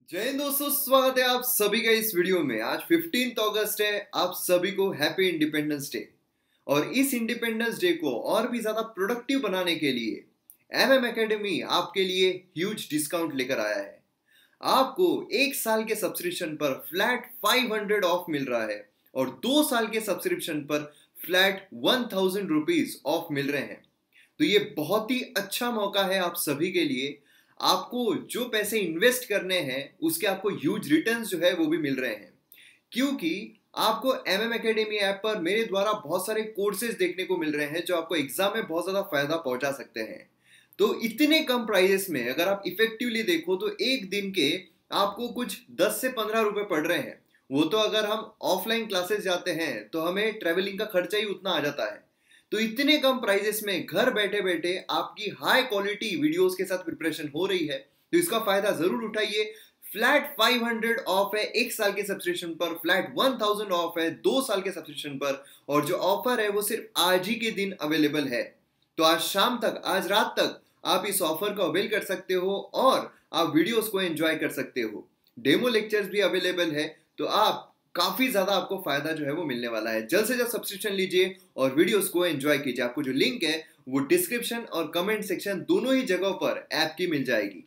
जय हिंद दोस्तों, स्वागत है आप सभी का इस वीडियो में। आज 15 अगस्त है। आप सभी को हैप्पी इंडिपेंडेंस डे। और इस इंडिपेंडेंस डे को और भी ज्यादा प्रोडक्टिव बनाने के लिए एमएम एकेडमी आपके लिए ह्यूज डिस्काउंट लेकर आया है। आपको एक साल के सब्सक्रिप्शन पर फ्लैट 500 ऑफ मिल रहा है और 2 साल के सब्सक्रिप्शन पर फ्लैट 1000 रुपीज ऑफ मिल रहे हैं। तो ये बहुत ही अच्छा मौका है आप सभी के लिए। आपको जो पैसे इन्वेस्ट करने हैं उसके आपको ह्यूज रिटर्न्स जो है वो भी मिल रहे हैं, क्योंकि आपको एमएम एकेडमी ऐप पर मेरे द्वारा बहुत सारे कोर्सेज देखने को मिल रहे हैं जो आपको एग्जाम में बहुत ज्यादा फायदा पहुंचा सकते हैं। तो इतने कम प्राइजेस में अगर आप इफेक्टिवली देखो तो एक दिन के आपको कुछ 10 से 15 रुपए पड़ रहे हैं। वो तो अगर हम ऑफलाइन क्लासेस जाते हैं तो हमें ट्रेवलिंग का खर्चा ही उतना आ जाता है। तो इतने कम प्राइजेस में घर बैठे बैठे आपकी हाई क्वालिटी वीडियोस के साथ प्रिपरेशन हो रही है, तो इसका फायदा जरूर उठाइए। फ्लैट 500 ऑफ है एक साल के सब्सक्रिप्शन पर, फ्लैट 1000 ऑफ है 2 साल के सब्सक्रिप्शन पर, और जो ऑफर है वो सिर्फ आज ही के दिन अवेलेबल है। तो आज शाम तक, आज रात तक आप इस ऑफर का अवेल कर सकते हो और आप वीडियोस को एंजॉय कर सकते हो। डेमो लेक्चर्स भी अवेलेबल है, तो आप काफी ज्यादा आपको फायदा जो है वो मिलने वाला है। जल्द से जल्द सब्सक्रिप्शन लीजिए और वीडियोस को एंजॉय कीजिए। आपको जो लिंक है वो डिस्क्रिप्शन और कमेंट सेक्शन दोनों ही जगहों पर ऐप की मिल जाएगी।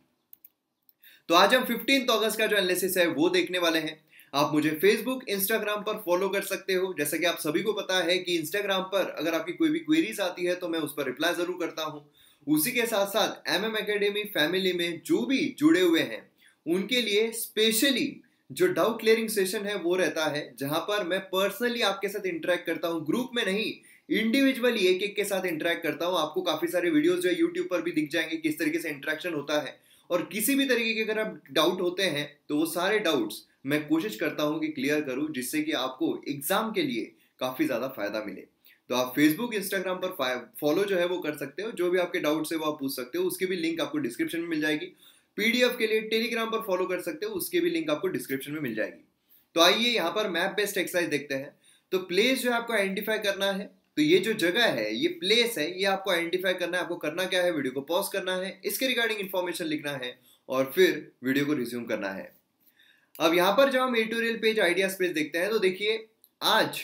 तो आज हम 15 अगस्त का जो एनालिसिस है वो देखने वाले हैं। आप मुझे फेसबुक, इंस्टाग्राम पर फॉलो कर सकते हो। जैसा कि आप सभी को पता है कि इंस्टाग्राम पर अगर आपकी कोई भी क्वेरीज आती है तो मैं उस पर रिप्लाई जरूर करता हूं। उसी के साथ साथ एमएम एकेडमी फैमिली में जो भी जुड़े हुए हैं उनके लिए स्पेशली जो डाउट क्लियरिंग सेशन है वो रहता है, जहां पर मैं पर्सनली आपके साथ इंटरेक्ट करता हूं। ग्रुप में नहीं, इंडिविजुअली एक एक के साथ इंटरेक्ट करता हूं। आपको काफी सारे वीडियोस जो है यूट्यूब पर भी दिख जाएंगे किस तरीके से इंटरेक्शन होता है। और किसी भी तरीके के अगर आप डाउट होते हैं तो वो सारे डाउट्स मैं कोशिश करता हूं कि क्लियर करूं, जिससे कि आपको एग्जाम के लिए काफी ज्यादा फायदा मिले। तो आप फेसबुक, इंस्टाग्राम पर फॉलो जो है वो कर सकते हो। जो भी आपके डाउट्स है वो आप पूछ सकते हो, उसकी भी लिंक आपको डिस्क्रिप्शन में मिल जाएगी। पीडीएफ के लिए टेलीग्राम पर फॉलो कर सकते हो, उसकी भी लिंक आपको डिस्क्रिप्शन में मिल जाएगी। तो आइए यहाँ पर मैप बेस्ड एक्सरसाइज देखते हैं। तो प्लेस जो है आपको आइडेंटिफाई करना है। तो ये जो जगह है, ये प्लेस है, ये आपको आइडेंटिफाई करना है। आपको करना क्या है, वीडियो को पॉज करना है, इसके रिगार्डिंग इन्फॉर्मेशन लिखना है और फिर वीडियो को रिज्यूम करना है। अब यहाँ पर जब हम एडिटोरियल पेज, आइडियाज पेज देखते हैं तो देखिए आज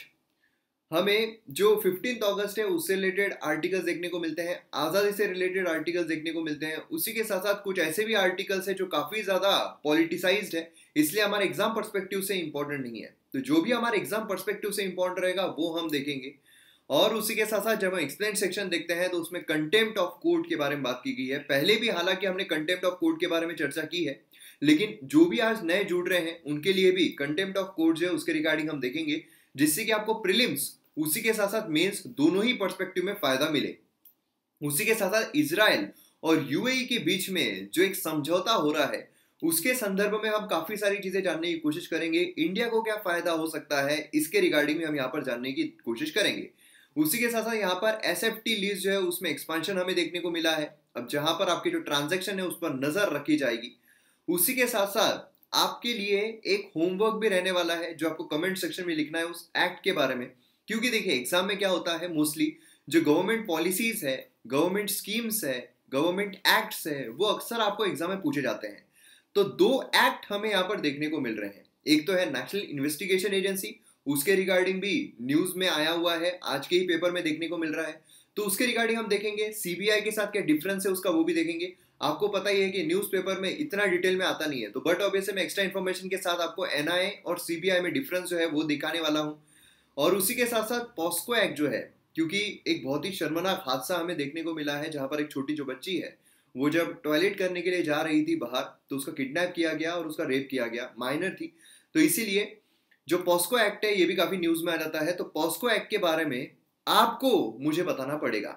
हमें जो 15 अगस्त है उससे रिलेटेड आर्टिकल्स देखने को मिलते हैं, आज़ादी से रिलेटेड आर्टिकल्स देखने को मिलते हैं। उसी के साथ साथ कुछ ऐसे भी आर्टिकल्स है जो काफी ज्यादा पॉलिटिसाइज्ड है, इसलिए हमारे एग्जाम पर्सपेक्टिव से इंपॉर्टेंट नहीं है। तो जो भी हमारे एग्जाम पर्सपेक्टिव से इंपॉर्टेंट रहेगा वो हम देखेंगे। और उसी के साथ साथ जब हम एक्सप्लेन सेक्शन देखते हैं तो उसमें कंटेम्प्ट ऑफ कोर्ट के बारे में बात की गई है। पहले भी हालांकि हमने कंटेम्प्ट ऑफ कोर्ट के बारे में चर्चा की है, लेकिन जो भी आज नए जुड़ रहे हैं उनके लिए भी कंटेम्प्ट ऑफ कोर्ट जो है उसके रिगार्डिंग हम देखेंगे, जिससे कि आपको प्रीलिम्स उसी के साथ साथ मेंस दोनों ही पर्सपेक्टिव में फायदा मिले। उसी के साथ साथ इजराइल और यूएई के बीच में जो एक समझौता हो रहा है उसके संदर्भ में हम काफी सारी चीजें जानने की कोशिश करेंगे। इंडिया को क्या फायदा हो सकता है इसके रिगार्डिंग में हम यहाँ पर जानने की कोशिश करेंगे। उसी के साथ साथ यहाँ पर एसएफटी लीज जो है उसमें एक्सपांशन हमें देखने को मिला है। अब जहां पर आपकी जो ट्रांजैक्शन है उस पर नजर रखी जाएगी। उसी के साथ साथ आपके लिए एक होमवर्क भी रहने वाला है जो आपको कमेंट सेक्शन में लिखना है उस एक्ट के बारे में। क्योंकि देखिए एग्जाम में क्या होता है, मोस्टली जो गवर्नमेंट पॉलिसीज है, गवर्नमेंट स्कीम्स है, गवर्नमेंट एक्ट्स है, वो अक्सर आपको एग्जाम में पूछे जाते हैं। तो 2 एक्ट हमें यहाँ पर देखने को मिल रहे हैं। एक तो है नेशनल इन्वेस्टिगेशन एजेंसी, उसके रिगार्डिंग भी न्यूज में आया हुआ है, आज के ही पेपर में देखने को मिल रहा है। तो उसके रिगार्डिंग हम देखेंगे। सीबीआई के साथ क्या डिफरेंस है उसका वो भी देखेंगे। आपको पता ही है कि न्यूज़पेपर में इतना डिटेल में आता नहीं है, तो बट ऑब्वियसली मैं एक्स्ट्रा इन्फॉर्मेशन के साथ आपको एनआईए और सीबीआई में डिफरेंस जो है वो दिखाने वाला हूँ। और उसी के साथ साथ पॉस्को एक्ट जो है, क्योंकि एक बहुत ही शर्मनाक हादसा हमें देखने को मिला है जहां पर एक छोटी जो बच्ची है वो जब टॉयलेट करने के लिए जा रही थी बाहर तो उसका किडनैप किया गया और उसका रेप किया गया, माइनर थी। तो इसीलिए जो पॉस्को एक्ट है ये भी काफी न्यूज में आ जाता है। तो पॉस्को एक्ट के बारे में आपको मुझे बताना पड़ेगा,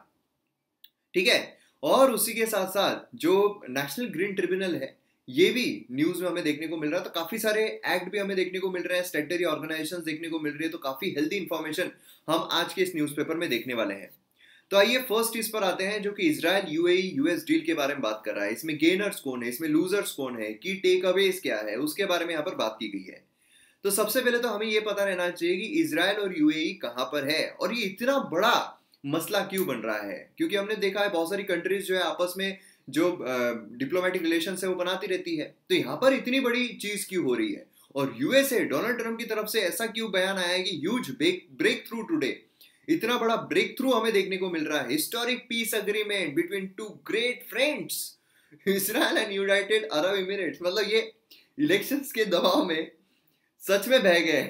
ठीक है। और उसी के साथ साथ जो नेशनल ग्रीन ट्रिब्यूनल है ये भी न्यूज में हमें देखने को मिल रहा है। तो काफी सारे एक्ट भी हमें देखने को मिल रहे हैं, स्टैट्यूटरी ऑर्गेनाइजेशंस देखने को मिल रही है। तो काफी हेल्दी इंफॉर्मेशन हम आज के इस न्यूज़पेपर में देखने वाले हैं। तो आइए फर्स्ट इस पर आते हैं जो कि इजराइल यूएई यूएस डील के बारे में बात कर रहा है। इसमें गेनर्स कौन है, इसमें लूजर्स कौन है, की टेक अवेज क्या है, उसके बारे में यहाँ पर बात की गई है। तो सबसे पहले तो हमें यह पता रहना चाहिए कि इजराइल और यूएई कहां पर है और ये इतना बड़ा मसला क्यों बन रहा है। क्योंकि हमने देखा है बहुत सारी कंट्रीज जो है आपस में जो डिप्लोमेटिक रिलेशन है वो बनाती रहती है। तो यहाँ पर इतनी बड़ी चीज क्यों हो रही है, और यूएसए डोनाल्ड ट्रम्प की तरफ से ऐसा क्यों बयान आया है कि ह्यूज ब्रेक थ्रू टुडे, इतना बड़ा ब्रेक थ्रू हमें देखने को मिल रहा है, historic peace agreement between two great friends Israel and United Arab Emirates. मतलब ये इलेक्शंस के दबाव में सच में बह गए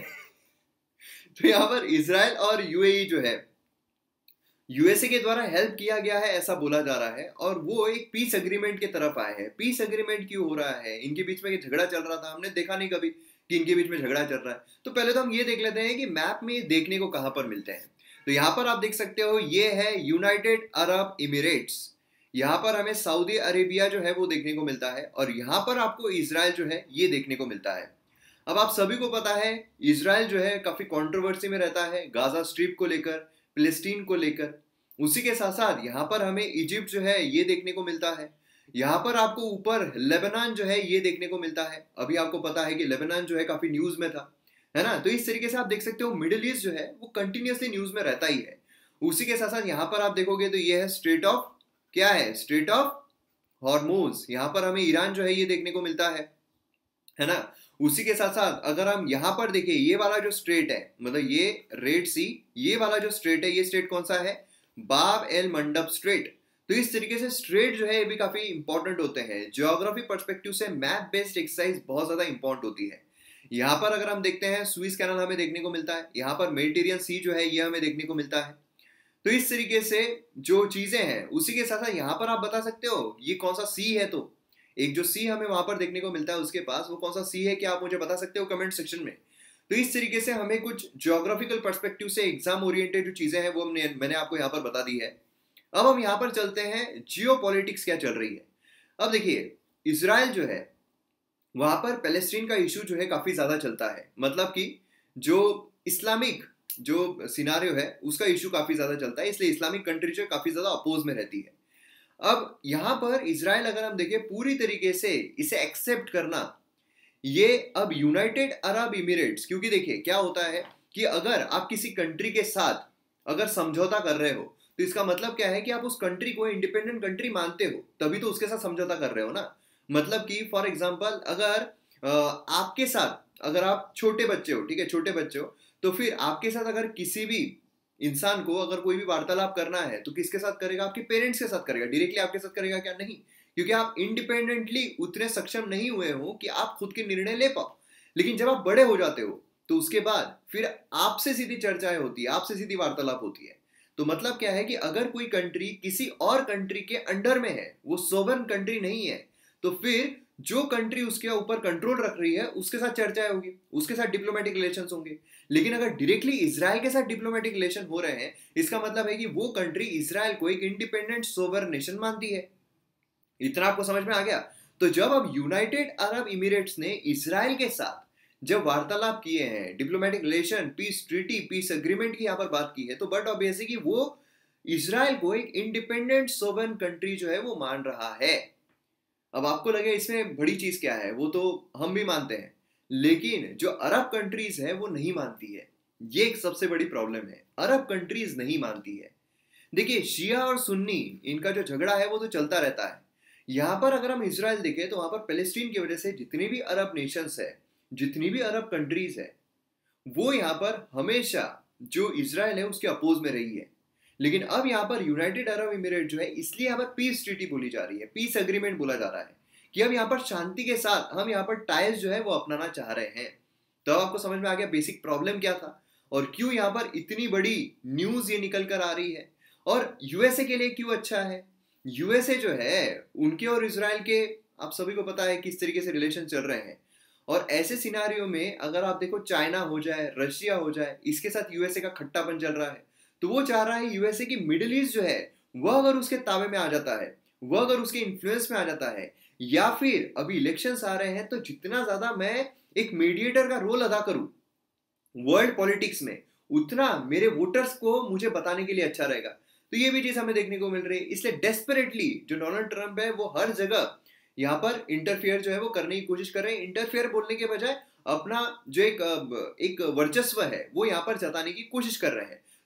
तो यहाँ पर इजराइल और यूएई जो है यूएसए के द्वारा हेल्प किया गया है ऐसा बोला जा रहा है, और वो एक पीस अग्रीमेंट की तरफ आए हैं। पीस अग्रीमेंट क्यों हो रहा है, इनके बीच में झगड़ा चल रहा था, हमने देखा नहीं कभी कि इनके बीच में झगड़ा चल रहा है। तो पहले तो हम ये देख लेते हैं कि मैप में देखने को कहां पर मिलते हैं। तो यहाँ पर आप देख सकते हो ये है यूनाइटेड अरब इमिरेट्स, यहाँ पर हमें सऊदी अरेबिया जो है वो देखने को मिलता है, और यहाँ पर आपको इजराइल जो है ये देखने को मिलता है। अब आप सभी को पता है इजराइल जो है काफी कंट्रोवर्सी में रहता है गाजा स्ट्रिप को लेकर, फिलिस्तीन को लेकर। उसी के साथ साथ यहाँ पर हमें इजिप्ट जो है ये देखने को मिलता है, यहाँ पर आपको ऊपर लेबनान जो है ये देखने को मिलता है। अभी आपको पता है कि लेबनान जो है काफी न्यूज में था, है ना। तो इस तरीके से आप देख सकते हो मिडिल ईस्ट जो है वो कंटिन्यूसली न्यूज में रहता ही है। उसी के साथ साथ यहाँ पर आप देखोगे तो ये है स्ट्रेट ऑफ, क्या है, स्ट्रेट ऑफ हॉर्मुज। यहाँ पर हमें ईरान जो है ये देखने को मिलता है ना। उसी के साथ साथ अगर हम यहाँ पर देखें ये वाला जो स्ट्रेट है, मतलब ये रेड सी, ये वाला जो स्ट्रेट है, ये स्ट्रेट कौन सा है, बाब एल मंडब स्ट्रेट। तो इस तरीके से स्ट्रेट जो है ये भी काफी इंपॉर्टेंट होते हैं। ज्योग्राफी पर्सपेक्टिव से मैप बेस्ड एक्सरसाइज बहुत ज्यादा इंपॉर्टेंट होती है। यहाँ पर अगर हम देखते हैं स्विस कैनल हमें देखने को मिलता है, यहाँ पर मेडिटेरियन सी जो है ये हमें देखने को मिलता है। तो इस तरीके से जो चीजें हैं, उसी के साथ साथ यहाँ पर आप बता सकते हो ये कौन सा सी है। तो एक जो सी हमें वहां पर देखने को मिलता है उसके पास, वो कौन सा सी है, क्या आप मुझे बता सकते हो कमेंट सेक्शन में। तो इस तरीके से हमें कुछ ज्योग्राफिकल पर्सपेक्टिव से एग्जाम ओरिएंटेड जो चीजें हैं वो मैंने आपको यहाँ पर बता दी है। अब हम यहाँ पर चलते हैं जियोपॉलिटिक्स क्या चल रही है। अब देखिए इजराइल जो है वहां पर पैलेस्टीन का इशू जो है काफी ज्यादा चलता है, मतलब कि जो इस्लामिक जो सिनारियो है उसका इशू काफी ज्यादा चलता है, इसलिए इस्लामिक कंट्री जो काफी ज्यादा अपोज में रहती है। अब यहां पर इजराइल अगर हम देखें पूरी तरीके से इसे एक्सेप्ट करना, ये अब यूनाइटेड अरब इमिरेट्स, क्योंकि देखिए क्या होता है कि अगर आप किसी कंट्री के साथ अगर समझौता कर रहे हो तो इसका मतलब क्या है कि आप उस कंट्री को इंडिपेंडेंट कंट्री मानते हो, तभी तो उसके साथ समझौता कर रहे हो ना। मतलब कि फॉर एग्जांपल अगर आपके साथ अगर आप छोटे बच्चे हो, ठीक है, छोटे बच्चे हो, तो फिर आपके साथ अगर किसी भी इंसान को अगर कोई भी वार्तालाप करना है तो किसके साथ करेगा, आपके पेरेंट्स के साथ करेगा, डायरेक्टली आपके साथ करेगा क्या, नहीं, क्योंकि आप इंडिपेंडेंटली उतने सक्षम नहीं हुए हो कि आप खुद के निर्णय ले पाओ। लेकिन जब आप बड़े हो जाते हो तो उसके बाद फिर आपसे सीधी चर्चाएं होती है, आपसे सीधी वार्तालाप होती है। तो मतलब क्या है कि अगर कोई कंट्री किसी और कंट्री के अंडर में है, वो सोवरेन कंट्री नहीं है, तो फिर जो कंट्री उसके ऊपर कंट्रोल रख रही है उसके साथ चर्चाएं होगी, उसके साथ डिप्लोमेटिक रिलेशंस होंगे। लेकिन अगर डायरेक्टली इजराइल के साथ डिप्लोमेटिक रिलेशन हो रहे हैं, इसका मतलब है कि वो कंट्री इजराइल को एक इंडिपेंडेंट सोवरेन नेशन मानती है। इतना आपको समझ में आ गया। तो जब अब यूनाइटेड अरब इमिरेट्स ने इजराइल के साथ जब वार्तालाप किए हैं, diplomatic relation, peace treaty, peace agreement की यहाँ पर बात की है, तो बट ऑब्वियसली कि वो इजराइल को एक इंडिपेंडेंट सोवरेन कंट्री जो है वो मान रहा है। अब आपको लगे इसमें बड़ी चीज क्या है, वो तो हम भी मानते हैं, लेकिन जो अरब कंट्रीज है वो नहीं मानती है। ये एक सबसे बड़ी प्रॉब्लम है, अरब कंट्रीज नहीं मानती है। देखिए शिया और सुन्नी इनका जो झगड़ा है वो तो चलता रहता है। यहां पर अगर हम इजराइल देखें तो वहां पर पैलेस्टीन की वजह से जितनी भी अरब नेशंस है, जितनी भी अरब कंट्रीज है, वो यहाँ पर हमेशा जो इजराइल है उसके अपोज में रही है। लेकिन अब यहाँ पर यूनाइटेड अरब इमिरेट जो है, इसलिए यहाँ पर पीस ट्रीटी बोली जा रही है, पीस अग्रीमेंट बोला जा रहा है कि अब यहाँ पर शांति के साथ हम यहाँ पर टाइल्स जो है वो अपनाना चाह रहे हैं। तो आपको समझ में आ गया बेसिक प्रॉब्लम क्या था और क्यों यहाँ पर इतनी बड़ी न्यूज ये निकल कर आ रही है, और यूएसए के लिए क्यों अच्छा है। यूएसए जो है उनके और इजराइल के आप सभी को पता है किस तरीके से रिलेशन चल रहे हैं, और ऐसे सिनारियो में अगर आप देखो चाइना हो जाए, रशिया हो जाए, इसके साथ यूएसए का खट्टापन चल रहा है, तो वो चाह रहा है यूएसए की मिडिल ईस्ट जो है वह अगर उसके ताबे में आ जाता है, वह अगर उसके इन्फ्लुएंस में आ जाता है, या फिर अभी इलेक्शंस आ रहे हैं तो जितना ज्यादा मैं एक मीडिएटर का रोल अदा करूं वर्ल्ड पॉलिटिक्स में, उतना मेरे वोटर्स को मुझे बताने के लिए अच्छा रहेगा। तो ये भी चीज हमें देखने को मिल रही है। इसलिए डेस्परेटली जो डोनाल्ड ट्रंप है वो हर जगह यहाँ पर इंटरफेयर जो है वो करने की कोशिश कर रहे हैं। इंटरफेयर बोलने के बजाय अपना जो एक वर्चस्व है वो यहाँ पर जताने की कोशिश कर रहे हैं।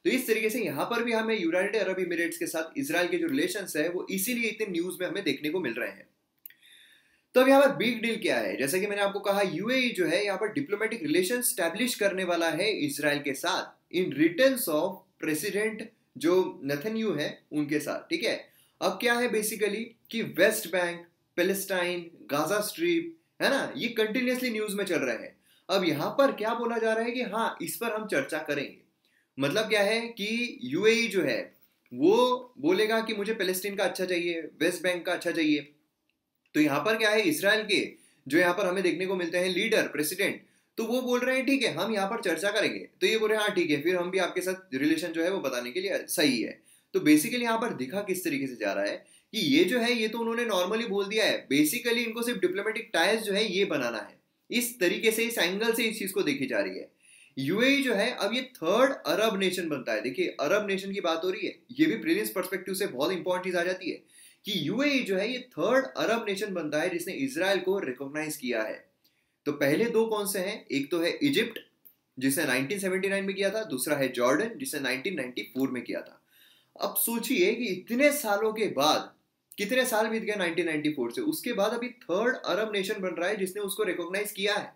तो इस तरीके से यहाँ पर भी हमें यूनाइटेड अरब इमिरेट्स के साथ इजराइल के जो रिलेशंस है वो इसीलिए इतने न्यूज में हमें देखने को मिल रहे हैं। तो अब यहाँ पर बिग डील क्या है, जैसे कि मैंने आपको कहा यूएई जो है यहाँ पर डिप्लोमेटिक रिलेशन स्टैब्लिश करने वाला है इजराइल के साथ इन रिटर्न्स ऑफ प्रेसिडेंट जो नेतन्याहू है उनके साथ, ठीक है। अब क्या है बेसिकली कि West Bank, Palestine, Gaza Strip है ना, ये कंटिन्यूसली न्यूज में चल रहे हैं। अब यहाँ पर क्या बोला जा रहा है कि हाँ इस पर हम चर्चा करेंगे। मतलब क्या है कि यूएई जो है वो बोलेगा कि मुझे पैलेस्टीन का अच्छा चाहिए, वेस्ट बैंक का अच्छा चाहिए। तो यहाँ पर क्या है, इसराइल के जो यहाँ पर हमें देखने को मिलते हैं लीडर, प्रेसिडेंट, तो वो बोल रहे हैं ठीक है हम यहाँ पर चर्चा करेंगे। तो ये बोल रहे हैं हाँ ठीक है, फिर हम भी आपके साथ रिलेशन जो है वो बताने के लिए सही है। तो बेसिकली यहाँ पर दिखा किस तरीके से जा रहा है कि ये जो है ये तो उन्होंने नॉर्मली बोल दिया है, बेसिकली इनको सिर्फ डिप्लोमेटिक टाइज जो है ये बनाना है। इस तरीके से, इस एंगल से इस चीज को देखी जा रही है। यूएई जो है अब ये थर्ड अरब नेशन बनता है। देखिए अरब नेशन की बात हो रही है, ये भी प्रीलिम्स पर्सपेक्टिव से बहुत इंपॉर्टेंट चीज आ जाती है कि यूएई जो है ये थर्ड अरब नेशन बनता है जिसने इजराइल को रिकॉग्नाइज किया है। तो पहले दो कौन से हैं, एक तो है इजिप्ट जिसने 1979 में किया था, दूसरा है जॉर्डन जिसने 1994 में किया था। अब सोचिए कि इतने सालों के बाद, कितने साल बीत गए 1994 से, उसके बाद अभी थर्ड अरब नेशन बन रहा है जिसने उसको रिकॉग्नाइज किया है।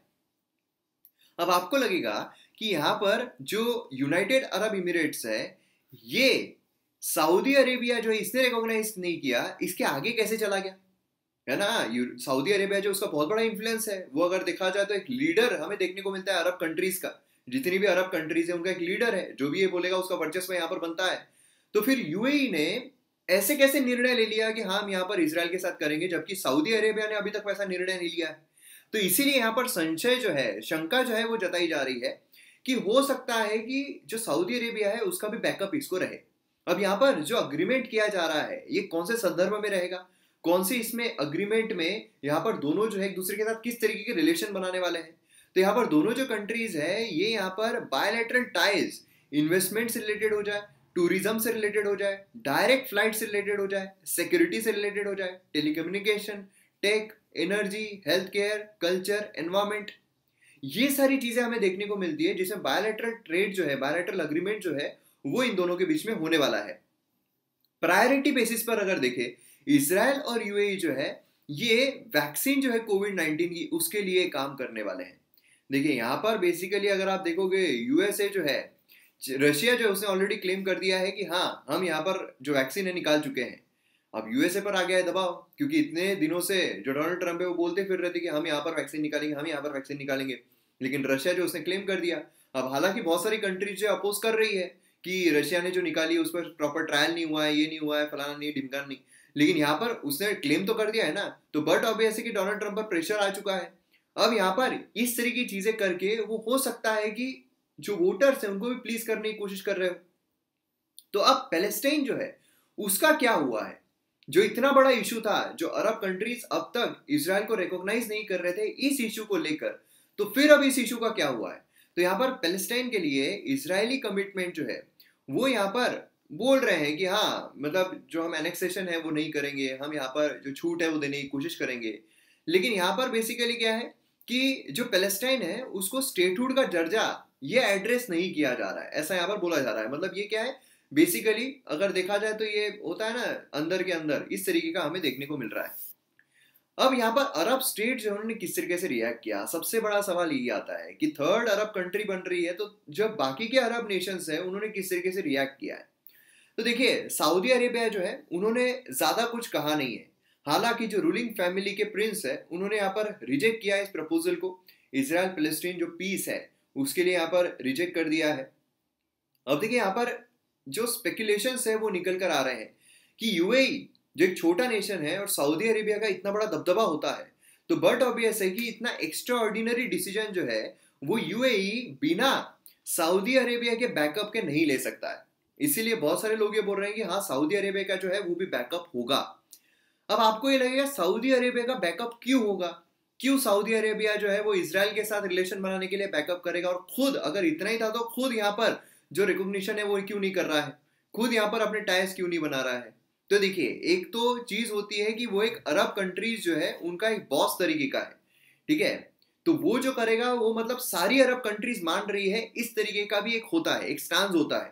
अब आपको लगेगा कि यहां पर जो यूनाइटेड अरब इमिरेट्स है ये सऊदी अरेबिया जो है इसने रिकॉग्नाइज नहीं किया, इसके आगे कैसे चला गया, है ना। सऊदी अरेबिया जो उसका बहुत बड़ा इन्फ्लुएंस है, वो अगर देखा जाए तो एक लीडर हमें देखने को मिलता है अरब कंट्रीज का। जितनी भी अरब कंट्रीज है उनका एक लीडर है, जो भी ये बोलेगा उसका वर्चस्व यहाँ पर बनता है। तो फिर यूएई ने ऐसे कैसे निर्णय ले लिया कि हाँ हम यहाँ पर इजराइल के साथ करेंगे, जबकि सऊदी अरेबिया ने अभी तक वैसा निर्णय नहीं लिया है। तो इसीलिए यहाँ पर संशय जो है, शंका जो है वो जताई जा रही है कि हो सकता है कि जो सऊदी अरेबिया है उसका भी बैकअप इसको रहे। अब यहाँ पर जो अग्रीमेंट किया जा रहा है ये कौन से संदर्भ में रहेगा, कौन सी इसमें अग्रीमेंट में यहाँ पर दोनों जो है एक दूसरे के साथ किस तरीके के रिलेशन बनाने वाले हैं। तो यहाँ पर दोनों जो कंट्रीज है ये यहाँ पर बायलैटरल टाइज, इन्वेस्टमेंट से रिलेटेड हो जाए, टूरिज्म से रिलेटेड हो जाए, डायरेक्ट फ्लाइट से रिलेटेड हो जाए, सिक्योरिटी से रिलेटेड हो जाए, telecommunication, tech, energy, health care, culture, environment, ये सारी चीजें हमें देखने को मिलती है जिसमें बायलैटरल ट्रेड जो है, बायलैटरल अग्रीमेंट जो है वो इन दोनों के बीच में होने वाला है। प्रायोरिटी बेसिस पर अगर देखें इजराइल और यूएई जो है ये वैक्सीन जो है कोविड-19 की उसके लिए काम करने वाले हैं। देखिए यहाँ पर बेसिकली अगर आप देखोगे यूएसए जो है, रशिया जो है उसने ऑलरेडी क्लेम कर दिया है कि हाँ हम यहाँ पर जो वैक्सीन है निकाल चुके हैं। अब यूएसए पर आ गया है दबाव, क्योंकि इतने दिनों से जो डोनाल्ड ट्रंप है वो बोलते फिर रहे थे कि हम यहाँ पर वैक्सीन निकालेंगे, हम यहाँ पर वैक्सीन निकालेंगे, लेकिन रशिया जो उसने क्लेम कर दिया। अब हालांकि बहुत सारी कंट्रीज जो अपोज कर रही है कि रशिया ने जो निकाली उस पर प्रॉपर ट्रायल नहीं हुआ है, ये नहीं हुआ है, फलाना नहीं, ढिमकाना नहीं, लेकिन यहाँ पर उसने क्लेम तो कर दिया है ना। तो बट ऑब्वियस है कि डोनाल्ड ट्रंप पर प्रेशर आ चुका है। अब यहाँ पर इस तरह की चीजें करके वो हो सकता है कि जो वोटर्स हैं उनको भी प्लीज करने की कोशिश कर रहे हो। तो अब पैलेस्टाइन जो है उसका क्या हुआ है, जो इतना बड़ा इशू था, जो अरब कंट्रीज अब तक इजराइल को रिकॉग्नाइज नहीं कर रहे थे इस इशू को लेकर, तो फिर अब इस इशू का क्या हुआ है। तो यहाँ पर पैलेस्टाइन के लिए इजरायली कमिटमेंट जो है वो यहाँ पर बोल रहे हैं कि हाँ मतलब जो हम एनेक्सेशन है वो नहीं करेंगे, हम यहाँ पर जो छूट है वो देने की कोशिश करेंगे। लेकिन यहाँ पर बेसिकली क्या है कि जो पैलेस्टाइन है उसको स्टेटहुड का दर्जा ये एड्रेस नहीं किया जा रहा है, ऐसा यहाँ पर बोला जा रहा है। मतलब ये क्या है बेसिकली अगर देखा जाए तो ये होता है ना अंदर के अंदर, इस तरीके का हमें देखने को मिल रहा है। अब यहाँ पर अरब स्टेट जो उन्होंने किस तरीके से रिएक्ट किया, सबसे बड़ा सवाल ये आता है कि थर्ड अरब कंट्री बन रही है तो जब बाकी के अरब नेशंस है उन्होंने किस तरीके से रिएक्ट किया है। तो देखिए सऊदी अरेबिया जो है उन्होंने ज्यादा कुछ कहा नहीं है। हालांकि जो रूलिंग फैमिली के प्रिंस है उन्होंने यहाँ पर रिजेक्ट किया इस प्रपोजल को, इजराइल पैलेस्टीन जो पीस है उसके लिए यहाँ पर रिजेक्ट कर दिया है। अब देखिए यहाँ पर जो स्पेकुलेशंस है वो निकल कर आ रहे हैं कि यूएई जो एक छोटा नेशन है और सऊदी अरेबिया का इतना बड़ा दबदबा होता है, तो बट ऑब्वियस है कि इतना एक्स्ट्रा ऑर्डिनरी डिसीजन जो है वो यूएई बिना सऊदी अरेबिया के बैकअप के नहीं ले सकता है। इसीलिए बहुत सारे लोग ये बोल रहे हैं कि हाँ सऊदी अरेबिया का जो है वो भी बैकअप होगा। अब आपको ये लगेगा सऊदी अरेबिया का बैकअप क्यों होगा, क्यों सऊदी अरेबिया जो है वो इजराइल के साथ रिलेशन बनाने के लिए बैकअप करेगा, और खुद अगर इतना ही था तो खुद यहाँ पर जो रिकॉग्निशन है वो क्यों नहीं कर रहा है, खुद यहाँ पर अपने टाइज क्यों नहीं बना रहा है। तो देखिए एक तो चीज होती है कि वो एक अरब कंट्रीज जो है उनका एक बॉस तरीके का है, ठीक है, तो वो जो करेगा वो मतलब सारी अरब कंट्रीज मान रही है, इस तरीके का भी एक होता है, एक स्टांस होता है।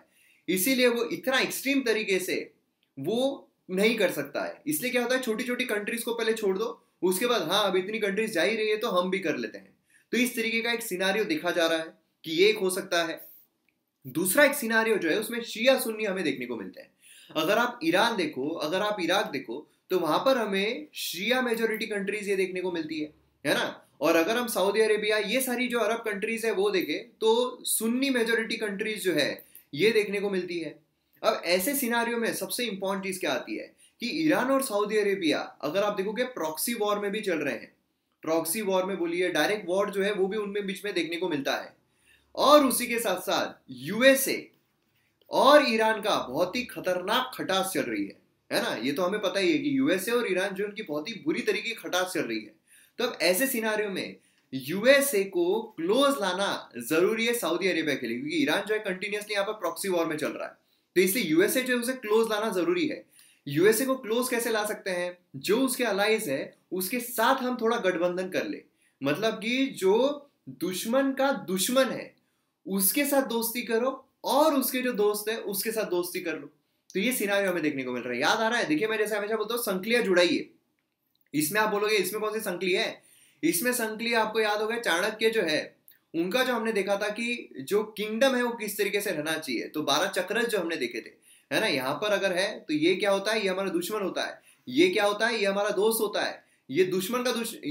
इसीलिए वो इतना एक्सट्रीम तरीके से वो नहीं कर सकता है। इसलिए क्या होता है, छोटी छोटी कंट्रीज को पहले छोड़ दो, उसके बाद हाँ अब इतनी कंट्रीज जा ही रही है तो हम भी कर लेते हैं। तो इस तरीके का एक सिनारियो देखा जा रहा है कि ये एक हो सकता है। दूसरा एक सिनारियो जो है उसमें शिया सुन्नी हमें देखने को मिलते हैं। अगर आप ईरान देखो, अगर आप इराक देखो, तो वहां पर हमें शिया मेजोरिटी कंट्रीज ये देखने को मिलती है ना। और अगर हम सऊदी अरेबिया, ये सारी जो अरब कंट्रीज है वो देखें तो सुन्नी मेजोरिटी कंट्रीज जो है ये देखने को मिलती है। अब ऐसे सिनारियो में सबसे इंपॉर्टेंट चीज क्या आती है कि ईरान और सऊदी अरेबिया अगर आप देखोगे प्रॉक्सी वॉर में भी चल रहे हैं। प्रॉक्सी वॉर में बोलिए, डायरेक्ट वॉर जो है वो भी उनमें बीच में देखने को मिलता है। और उसी के साथ साथ यूएसए और ईरान का बहुत ही खतरनाक खटास चल रही है ना। ये तो हमें पता ही है कि यूएसए और ईरान जो उनकी बहुत ही बुरी तरीके की खटास चल रही है। तो अब ऐसे सिनारियो में यूएसए को क्लोज लाना जरूरी है सऊदी अरेबिया के लिए, क्योंकि ईरान जो है कंटिन्यूसली यहाँ पर प्रॉक्सी वॉर में चल रहा है। तो इसलिए यूएसए जो है उसे क्लोज लाना जरूरी है। यूएसए को क्लोज कैसे ला सकते हैं, जो उसके अलाइज है उसके साथ हम थोड़ा गठबंधन कर ले, मतलब कि जो दुश्मन का दुश्मन है उसके साथ दोस्ती करो और उसके जो दोस्त है उसके साथ दोस्ती कर लो। तो ये सिनारियो हमें देखने को मिल रहा है। याद आ रहा है, देखिए मैं जैसे हमेशा बोलता हूँ संकलियां जुड़ाइए। इसमें आप बोलोगे इसमें कौन सी संकली है, इसमें संकली आपको याद होगा चाणक्य जो है उनका, जो हमने देखा था कि जो किंगडम है वो किस तरीके से रहना चाहिए। तो 12 चक्रस जो हमने देखे थे, है ना। यहाँ पर अगर है तो ये क्या होता है, ये हमारा दुश्मन होता है। ये क्या होता है, ये हमारा दोस्त होता है। ये दुश्मन का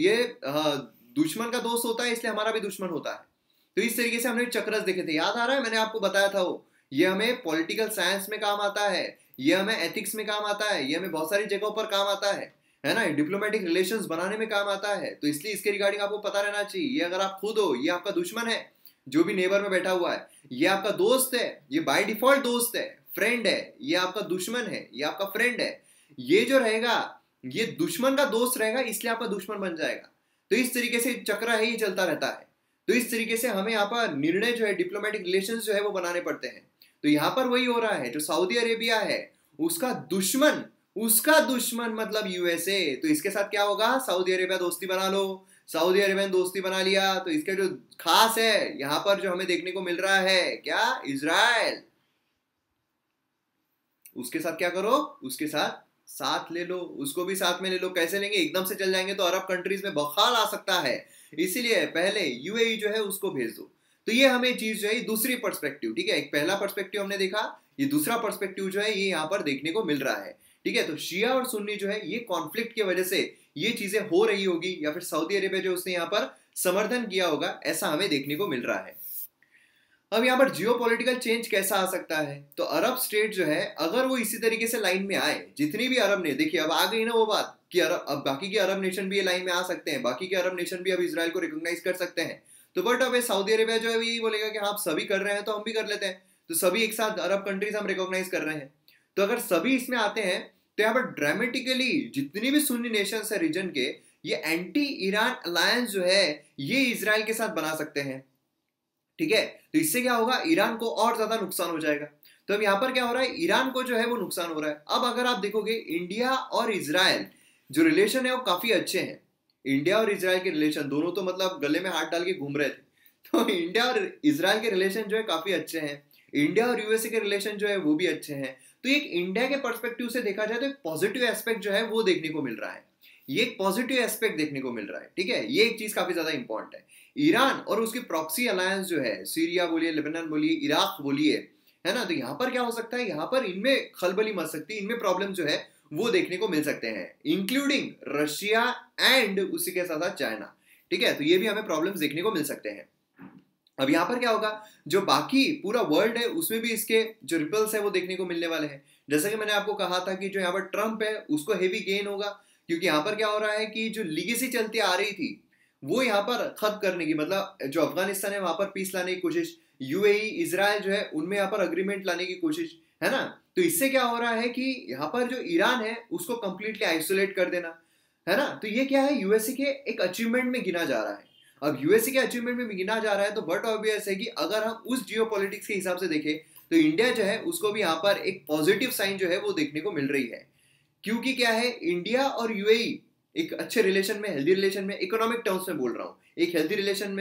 दुश्मन का दोस्त होता है, इसलिए हमारा भी दुश्मन होता है। तो इस तरीके से हमने चक्रस देखे थे, याद आ रहा है, मैंने आपको बताया था वो। ये हमें पॉलिटिकल साइंस में काम आता है, ये हमें एथिक्स में काम आता है, ये हमें बहुत सारी जगहों पर काम आता है ना। डिप्लोमेटिक रिलेशंस बनाने में काम आता है। तो इसलिए इसके रिगार्डिंग आपको पता रहना चाहिए। ये अगर आप खुद हो, ये आपका दुश्मन है जो भी नेबर में बैठा हुआ है, ये आपका दोस्त है, ये बाय डिफॉल्ट दोस्त है, फ्रेंड है, ये आपका दुश्मन है, ये आपका फ्रेंड है। ये जो रहेगा ये दुश्मन का दोस्त रहेगा, इसलिए आपका दुश्मन बन जाएगा। तो इस तरीके से चक्र है, ही चलता रहता है। तो इस तरीके से हमें यहाँ पर निर्णय जो है, डिप्लोमेटिक रिलेशन जो है वो बनाने पड़ते हैं। तो यहाँ पर वही हो रहा है, जो सऊदी अरेबिया है उसका दुश्मन मतलब यूएसए। तो इसके साथ क्या होगा, सऊदी अरेबिया दोस्ती बना लो। सऊदी अरेबिया ने दोस्ती बना लिया तो इसके जो खास है यहाँ पर जो हमें देखने को मिल रहा है क्या, इजराइल। उसके साथ क्या करो, उसके साथ ले लो, उसको भी साथ में ले लो। कैसे लेंगे, एकदम से चल जाएंगे तो अरब कंट्रीज में बवाल आ सकता है, इसीलिए पहले यूएई जो है उसको भेज दो। तो ये हमें चीज जो है दूसरी पर्सपेक्टिव, ठीक है, एक पहला पर्सपेक्टिव हमने देखा, ये दूसरा पर्सपेक्टिव जो है ये यहाँ पर देखने को मिल रहा है। ठीक है, तो शिया और सुन्नी जो है ये कॉन्फ्लिक्ट की वजह से ये चीजें हो रही होगी, या फिर सऊदी अरेबिया जो उसने यहाँ पर समर्थन किया होगा, ऐसा हमें देखने को मिल रहा है। अब यहाँ पर जियोपॉलिटिकल चेंज कैसा आ सकता है, तो अरब स्टेट जो है अगर वो इसी तरीके से लाइन में आए, जितनी भी अरब ने, देखिए अब आ गई ना वो बात कि अरब, अब बाकी के अरब नेशन भी ये लाइन में आ सकते हैं, बाकी के अरब नेशन भी अब इजराइल को रिकॉग्नाइज कर सकते हैं। तो बट अब सऊदी अरेबिया जो है यही बोलेगा कि हाँ सभी कर रहे हैं तो हम भी कर लेते हैं, तो सभी एक साथ अरब कंट्रीज हम रिकॉग्नाइज कर रहे हैं। तो अगर सभी इसमें आते हैं तो यहाँ पर ड्रामेटिकली जितनी भी सुन्नी नेशंस है रीजन के, ये एंटी ईरान अलायंस जो है ये इजराइल के साथ बना सकते हैं। ठीक है, तो इससे क्या होगा, ईरान को और ज्यादा नुकसान हो जाएगा। तो अब यहाँ पर क्या हो रहा है, ईरान को जो है वो नुकसान हो रहा है। अब अगर आप देखोगे इंडिया और इजराइल जो रिलेशन है वो काफी अच्छे हैं। इंडिया और इजराइल के रिलेशन दोनों तो मतलब गले में हाथ डाल के घूम रहे थे। तो इंडिया और इजराइल के रिलेशन जो है काफी अच्छे हैं। इंडिया और यूएसए के रिलेशन जो है वो भी अच्छे हैं। तो एक इंडिया के पर्सपेक्टिव से देखा जाए तो एक पॉजिटिव एस्पेक्ट जो है वो देखने को मिल रहा है, ये एक पॉजिटिव एस्पेक्ट देखने को मिल रहा है। ठीक है, ये एक चीज काफी ज्यादा इंपॉर्टेंट है। ईरान और उसकी प्रॉक्सी अलायंस जो है, सीरिया बोलिए, लेबनान बोलिए, इराक बोलिए, है ना। तो यहाँ पर क्या हो सकता है, यहाँ पर इनमें खलबली मच सकती है, इनमें प्रॉब्लम जो है वो देखने को मिल सकते हैं, इंक्लूडिंग रशिया एंड उसी के साथ साथ चाइना। ठीक है, तो ये भी हमें प्रॉब्लम्स देखने को मिल सकते हैं। अब यहाँ पर क्या होगा, जो बाकी पूरा वर्ल्ड है उसमें भी इसके जो रिपल्स है वो देखने को मिलने वाले हैं। जैसा कि मैंने आपको कहा था कि जो यहाँ पर ट्रंप है उसको हेवी गेन होगा, क्योंकि यहाँ पर क्या हो रहा है कि जो लीगेसी चलती आ रही थी वो यहाँ पर खत्म करने की, मतलब जो अफगानिस्तान है वहां पर पीस लाने की कोशिश, यूएई इजराइल जो है उनमें यहाँ पर अग्रीमेंट लाने की कोशिश, है ना। तो इससे क्या हो रहा है कि यहाँ पर जो ईरान है उसको कंप्लीटली आइसोलेट कर देना, है ना। तो ये क्या है, यूएसए के एक अचीवमेंट में गिना जा रहा है। अब यूएसए के अचीवमेंट में गिना जा रहा है तो बट ऑब्वियस है कि अगर हम उस जियोपॉलिटिक्स के हिसाब से देखें तो इंडिया जो है उसको भी यहाँ पर एक पॉजिटिव साइन जो है वो देखने को मिल रही है। क्योंकि क्या है, इंडिया और यूएई एक अच्छे रिलेशन में, हेल्दी रिलेशन में, इकोनॉमिक टर्म्स में बोल रहा हूँ, एक हेल्दी रिलेशन में है।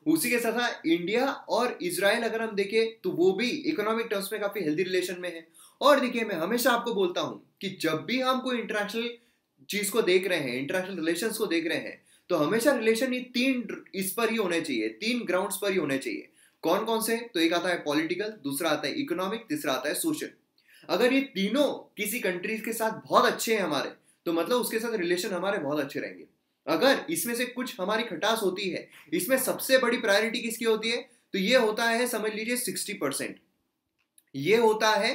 उसी के साथ साथ इंडिया और इजराइल अगर हम देखें तो वो भी इकोनॉमिक टर्म्स में काफी हेल्दी रिलेशन में है। और देखिए मैं हमेशा आपको बोलता हूं कि जब भी हम कोई इंटरनेशनल चीज को देख रहे हैं, इंटरनेशनल रिलेशंस को देख रहे हैं, तो हमेशा रिलेशन ये तीन इस पर ही होने चाहिए, तीन ग्राउंड्स पर ही होने चाहिए। कौन कौन से? तो एक आता है पॉलिटिकल, दूसरा आता है इकोनॉमिक, तीसरा आता है सोशल। अगर ये तीनों किसी कंट्रीज के साथ बहुत अच्छे हैं हमारे, तो मतलब उसके साथ रिलेशन हमारे बहुत अच्छे रहेंगे। अगर इसमें से कुछ हमारी खटास होती है, इसमें सबसे बड़ी प्रायोरिटी किसकी होती है? तो ये होता है, समझ लीजिए 60%, ये होता है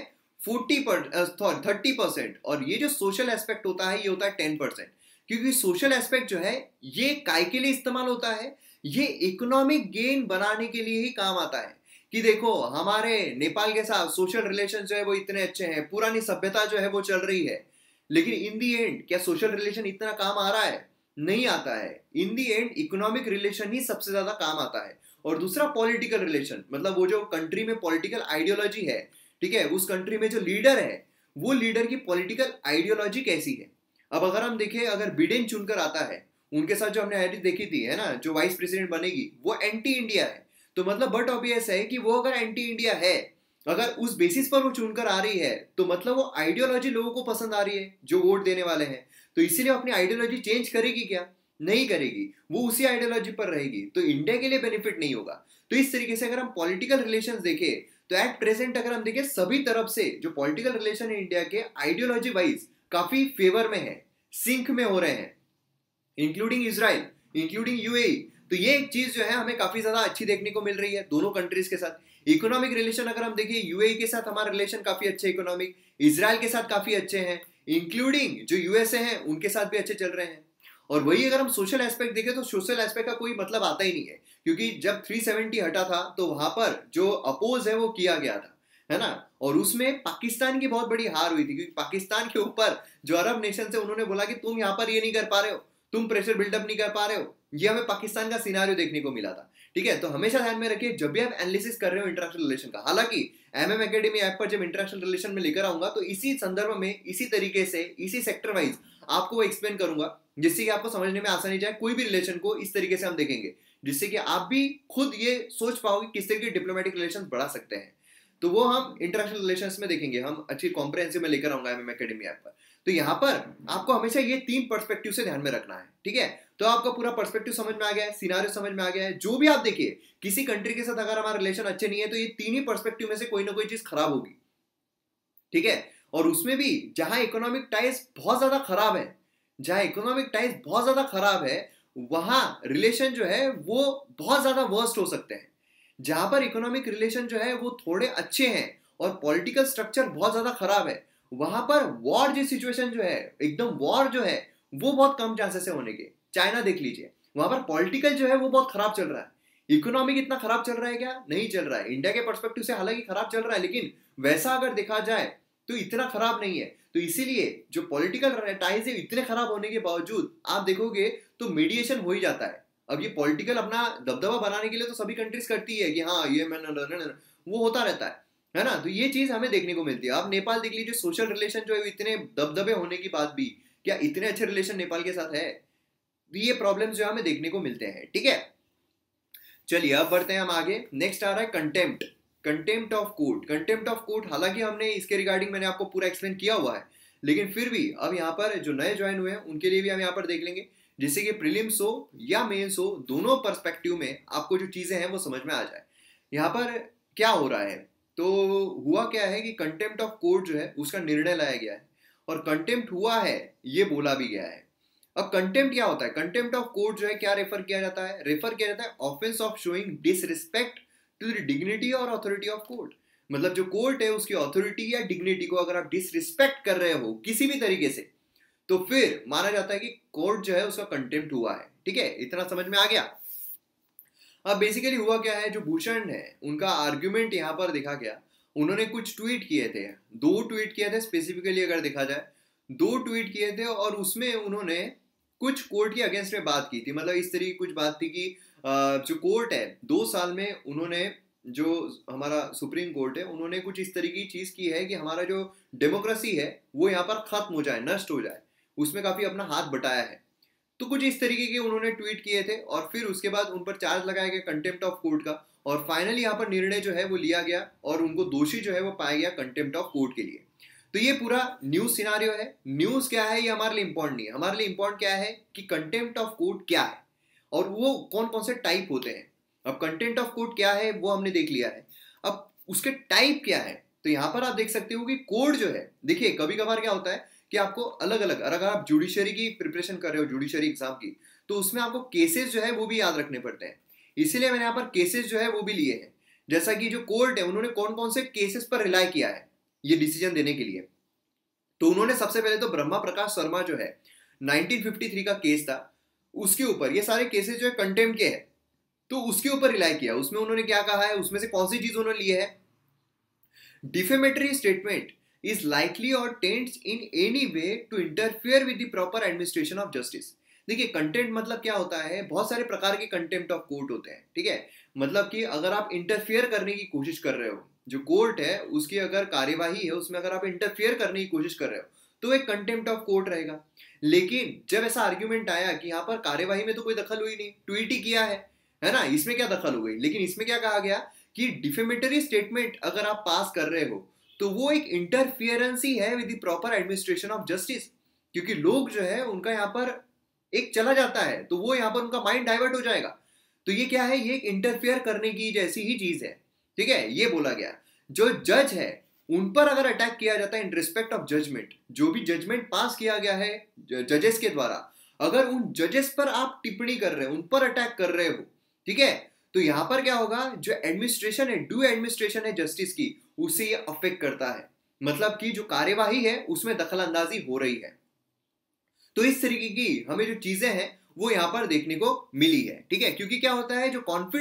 30%, और ये जो सोशल एस्पेक्ट होता है ये होता है 10%। क्योंकि सोशल एस्पेक्ट जो है ये काय के लिए इस्तेमाल होता है? ये इकोनॉमिक गेन बनाने के लिए ही काम आता है। कि देखो हमारे नेपाल के साथ सोशल रिलेशन जो है वो इतने अच्छे हैं, पुरानी सभ्यता जो है वो चल रही है, लेकिन इन दी एंड क्या सोशल रिलेशन इतना काम आ रहा है? नहीं आता है। In the end economic relation ही सबसे ज्यादा काम आता है। और दूसरा पॉलिटिकल रिलेशन, मतलब वो जो कंट्री में पॉलिटिकल आइडियोलॉजी है, ठीक है, उस कंट्री में जो लीडर है वो लीडर की पॉलिटिकल आइडियोलॉजी कैसी है। अब अगर हम देखें, अगर बिडेन चुनकर आता है, उनके साथ जो हमने हैरिस देखी थी है ना, जो वाइस प्रेसिडेंट बनेगी वो एंटी इंडिया है, तो मतलब बट ऑब्वियस है कि वो अगर एंटी इंडिया है, अगर उस बेसिस पर वो चुनकर आ रही है, तो मतलब वो आइडियोलॉजी लोगों को पसंद आ रही है जो वोट देने वाले हैं। तो इसीलिए अपनी आइडियोलॉजी चेंज करेगी क्या? नहीं करेगी, वो उसी आइडियोलॉजी पर रहेगी, तो इंडिया के लिए बेनिफिट नहीं होगा। तो इस तरीके से अगर हम पॉलिटिकल रिलेशंस देखें, तो एट प्रेजेंट अगर हम देखें सभी तरफ से जो पॉलिटिकल रिलेशन है इंडिया के आइडियोलॉजी वाइज काफी फेवर में है, सिंक में हो रहे हैं, इंक्लूडिंग इजराइल, इंक्लूडिंग यूएई। तो ये एक चीज जो है हमें काफी ज्यादा अच्छी देखने को मिल रही है दोनों कंट्रीज के साथ। इकोनॉमिक रिलेशन अगर हम देखें, यूएई के साथ हमारा रिलेशन काफी अच्छे, इकोनॉमिक इजराइल के साथ काफी अच्छे हैं, इंक्लूडिंग जो यूएसए हैं उनके साथ भी अच्छे चल रहे हैं। और वही अगर हम सोशल एस्पेक्ट देखें, तो सोशल एस्पेक्ट का कोई मतलब आता ही नहीं है, क्योंकि जब 370 हटा था तो वहां पर जो अपोज है वो किया गया था, है ना। और उसमें पाकिस्तान की बहुत बड़ी हार हुई थी, क्योंकि पाकिस्तान के ऊपर जो अरब नेशन है उन्होंने बोला कि तुम यहाँ पर ये नहीं कर पा रहे हो, तुम प्रेशर बिल्डअप नहीं कर पा रहे हो। ये हमें पाकिस्तान का सिनारियो देखने को मिला था, ठीक है। तो हमेशा ध्यान में रखिए जब भी आप एनालिसिस कर रहे हो इंटरनेशनल रिलेशन का। हालांकि एमएम एकेडमी ऐप पर जब इंटरनेशनल रिलेशन में लेकर आऊंगा तो इसी संदर्भ में, इसी तरीके से, इसी सेक्टर वाइज आपको वो एक्सप्लेन करूंगा, जिससे कि आपको समझने में आसानी जाए। कोई भी रिलेशन को इस तरीके से हम देखेंगे जिससे कि आप भी खुद ये सोच पाओगे किस तरीके के डिप्लोमेटिक रिलेशन बढ़ा सकते हैं। तो वो हम इंटरनेशनल रिलेशंस में देखेंगे, हम अच्छी कॉम्प्रिहेंसिव में लेकर आऊंगा एमएम एकेडमी ऐप पर। तो यहाँ पर आपको हमेशा ये तीन पर्सपेक्टिव से ध्यान में रखना है, ठीक है। तो आपका पूरा पर्सपेक्टिव समझ में आ गया है, सिनारियो समझ में आ गया है। जो भी आप देखिए किसी कंट्री के साथ अगर हमारा रिलेशन अच्छे नहीं है, तो ये तीन ही पर्सपेक्टिव में से कोई ना कोई चीज खराब होगी, ठीक है। और उसमें भी जहां इकोनॉमिक टाइज बहुत ज्यादा खराब है, जहां इकोनॉमिक टाइज बहुत ज्यादा खराब है, वहां रिलेशन जो है वो बहुत ज्यादा वर्स्ट हो सकते हैं। जहां पर इकोनॉमिक रिलेशन जो है वो थोड़े अच्छे हैं और पॉलिटिकल स्ट्रक्चर बहुत ज्यादा खराब है, वहां पर वॉर जी सिचुएशन जो है, एकदम वॉर जो है वो बहुत कम चांसेस है होने के। चाइना देख लीजिए, वहां पर पॉलिटिकल जो है वो बहुत खराब चल रहा है। इकोनॉमिक इतना खराब चल रहा है क्या? नहीं चल रहा है। इंडिया के पर्सपेक्टिव से हालांकि खराब चल रहा है, लेकिन वैसा अगर देखा जाए तो इतना खराब नहीं है। तो इसीलिए जो पॉलिटिकल टाइज है इतने खराब होने के बावजूद आप देखोगे तो मीडिएशन हो ही जाता है। अब ये पॉलिटिकल अपना दबदबा बनाने के लिए तो सभी कंट्रीज करती है कि हाँ ये मैंने, वो होता रहता है ना। तो ये चीज हमें देखने को मिलती है। आप नेपाल देख लीजिए, सोशल रिलेशन जो है इतने दबदबे होने की बात भी क्या इतने अच्छे रिलेशन नेपाल के साथ है? तो ये प्रॉब्लम्स जो हमें देखने को मिलते हैं, ठीक है। चलिए अब बढ़ते हैं हम आगे। नेक्स्ट आ रहा है contempt, contempt of court. Contempt of court, हालांकि हमने इसके रिगार्डिंग मैंने आपको पूरा एक्सप्लेन किया हुआ है, लेकिन फिर भी अब यहाँ पर जो नए ज्वाइन हुए हैं उनके लिए भी हम यहाँ पर देख लेंगे, जिससे कि प्रीलिम्स हो या मेंस हो, दोनों पर्सपेक्टिव में आपको जो चीजें हैं वो समझ में आ जाए। यहाँ पर क्या हो रहा है, तो हुआ क्या है कि कंटेम्प्ट ऑफ कोर्ट जो है उसका निर्णय लाया गया है, और कंटेम्प्ट हुआ है ये बोला भी गया है। अब कंटेम्प्ट क्या होता है? कंटेम्प्ट ऑफ कोर्ट जो है क्या रेफर किया जाता है? रेफर किया जाता है offence of showing disrespect to the dignity और अथॉरिटी ऑफ कोर्ट। मतलब जो कोर्ट है उसकी अथॉरिटी या डिग्निटी को अगर आप डिसरिस्पेक्ट कर रहे हो किसी भी तरीके से, तो फिर माना जाता है कि कोर्ट जो है उसका कंटेम्प्ट हुआ है, ठीक है। इतना समझ में आ गया। अब बेसिकली हुआ क्या है, जो भूषण है उनका आर्ग्यूमेंट यहाँ पर देखा गया। उन्होंने कुछ ट्वीट किए थे, 2 ट्वीट किए थे स्पेसिफिकली अगर देखा जाए, 2 ट्वीट किए थे, और उसमें उन्होंने कुछ कोर्ट के अगेंस्ट में बात की थी। मतलब इस तरीके की कुछ बात थी कि जो कोर्ट है 2 साल में उन्होंने, जो हमारा सुप्रीम कोर्ट है, उन्होंने कुछ इस तरीके की चीज की है कि हमारा जो डेमोक्रेसी है वो यहाँ पर खत्म हो जाए, नष्ट हो जाए, उसमें काफी अपना हाथ बटाया है। तो कुछ इस तरीके के उन्होंने ट्वीट किए थे और फिर उसके बाद उन पर चार्ज लगाया गया कंटेम्प्ट ऑफ कोर्ट का और फाइनली यहाँ पर निर्णय जो है वो लिया गया और उनको दोषी जो है वो पाया गया कंटेम्प्ट ऑफ कोर्ट के लिए। तो ये पूरा न्यूज सिनारियो है। न्यूज क्या है ये हमारे लिए इंपॉर्टेंट नहीं है, हमारे लिए इंपॉर्टेंट क्या है कि कंटेम्प्ट ऑफ कोर्ट क्या है और वो कौन कौन से टाइप होते हैं। अब कंटेम्प्ट ऑफ कोर्ट क्या है वो हमने देख लिया है, अब उसके टाइप क्या है। तो यहाँ पर आप देख सकते हो कि कोड जो है, देखिए कभी कभार क्या होता है कि आपको अलग अलग, अगर आप जुडिशरी की प्रिपरेशन कर रहे हो, जुडिशरी एग्जाम की, तो उसमें आपको केसेस जो है वो भी याद रखने पड़ते हैं। इसीलिए मैंने यहाँ पर केसेस जो है वो भी लिए हैं, जैसा कि जो कोर्ट है उन्होंने कौन कौन से केसेस पर रिलाई किया है ये डिसीजन देने के लिए। तो उन्होंने सबसे पहले तो ब्रह्मा प्रकाश शर्मा जो है 1953 का केस था, उसके ऊपर ये सारे केसेस जो है कंटेम्प्ट के हैं, तो उसके ऊपर रिलाई किया। उसमें उन्होंने क्या कहा है, उसमें से कौन सी चीज उन्होंने ली है, डिफेमेटरी स्टेटमेंट इज लाइकली और tends in any way to interfere with the proper administration of justice. देखिए कंटेम्प्ट मतलब क्या होता है, बहुत सारे प्रकार के कंटेम्प्ट ऑफ कोर्ट होते हैं, ठीक है। मतलब कि अगर आप इंटरफियर करने की कोशिश कर रहे हो, जो कोर्ट है उसकी अगर कार्यवाही है उसमें अगर आप इंटरफियर करने की कोशिश कर रहे हो तो एक कंटेम्प्ट ऑफ कोर्ट रहेगा। लेकिन जब ऐसा आर्ग्यूमेंट आया कि यहाँ पर कार्यवाही में तो कोई दखल हुई नहीं, ट्वीट ही किया है ना, इसमें क्या दखल हो गई, लेकिन इसमें क्या कहा गया कि डिफेमेटरी स्टेटमेंट अगर आप पास कर रहे हो तो वो एक इंटरफियरेंस ही है with the proper administration of justice, क्योंकि लोग जो है उनका यहाँ पर एक चला जाता है तो वो यहाँ पर उनका माइंड डाइवर्ट हो जाएगा। तो ये क्या है, ये एक इंटरफियर करने की जैसी ही चीज है, ठीक है। ये बोला गया जो जज है उन पर अगर अटैक किया जाता है इन रिस्पेक्ट ऑफ जजमेंट, जो भी जजमेंट पास किया गया है जजेस के द्वारा, अगर उन जजेस पर आप टिप्पणी कर रहे हो, उन पर अटैक कर रहे हो, ठीक है, तो यहां पर क्या होगा, जो एडमिनिस्ट्रेशन है, ड्यू एडमिनिस्ट्रेशन है जस्टिस की, उसे ये अफेक्ट करता है। मतलब कि जो कार्यवाही है उसमें दखल अंदाजी हो रही है। तो इस तरीके की हमें जो चीजें हैं वो यहां पर देखने को मिली है, ठीक है। क्योंकि क्या होता है, जो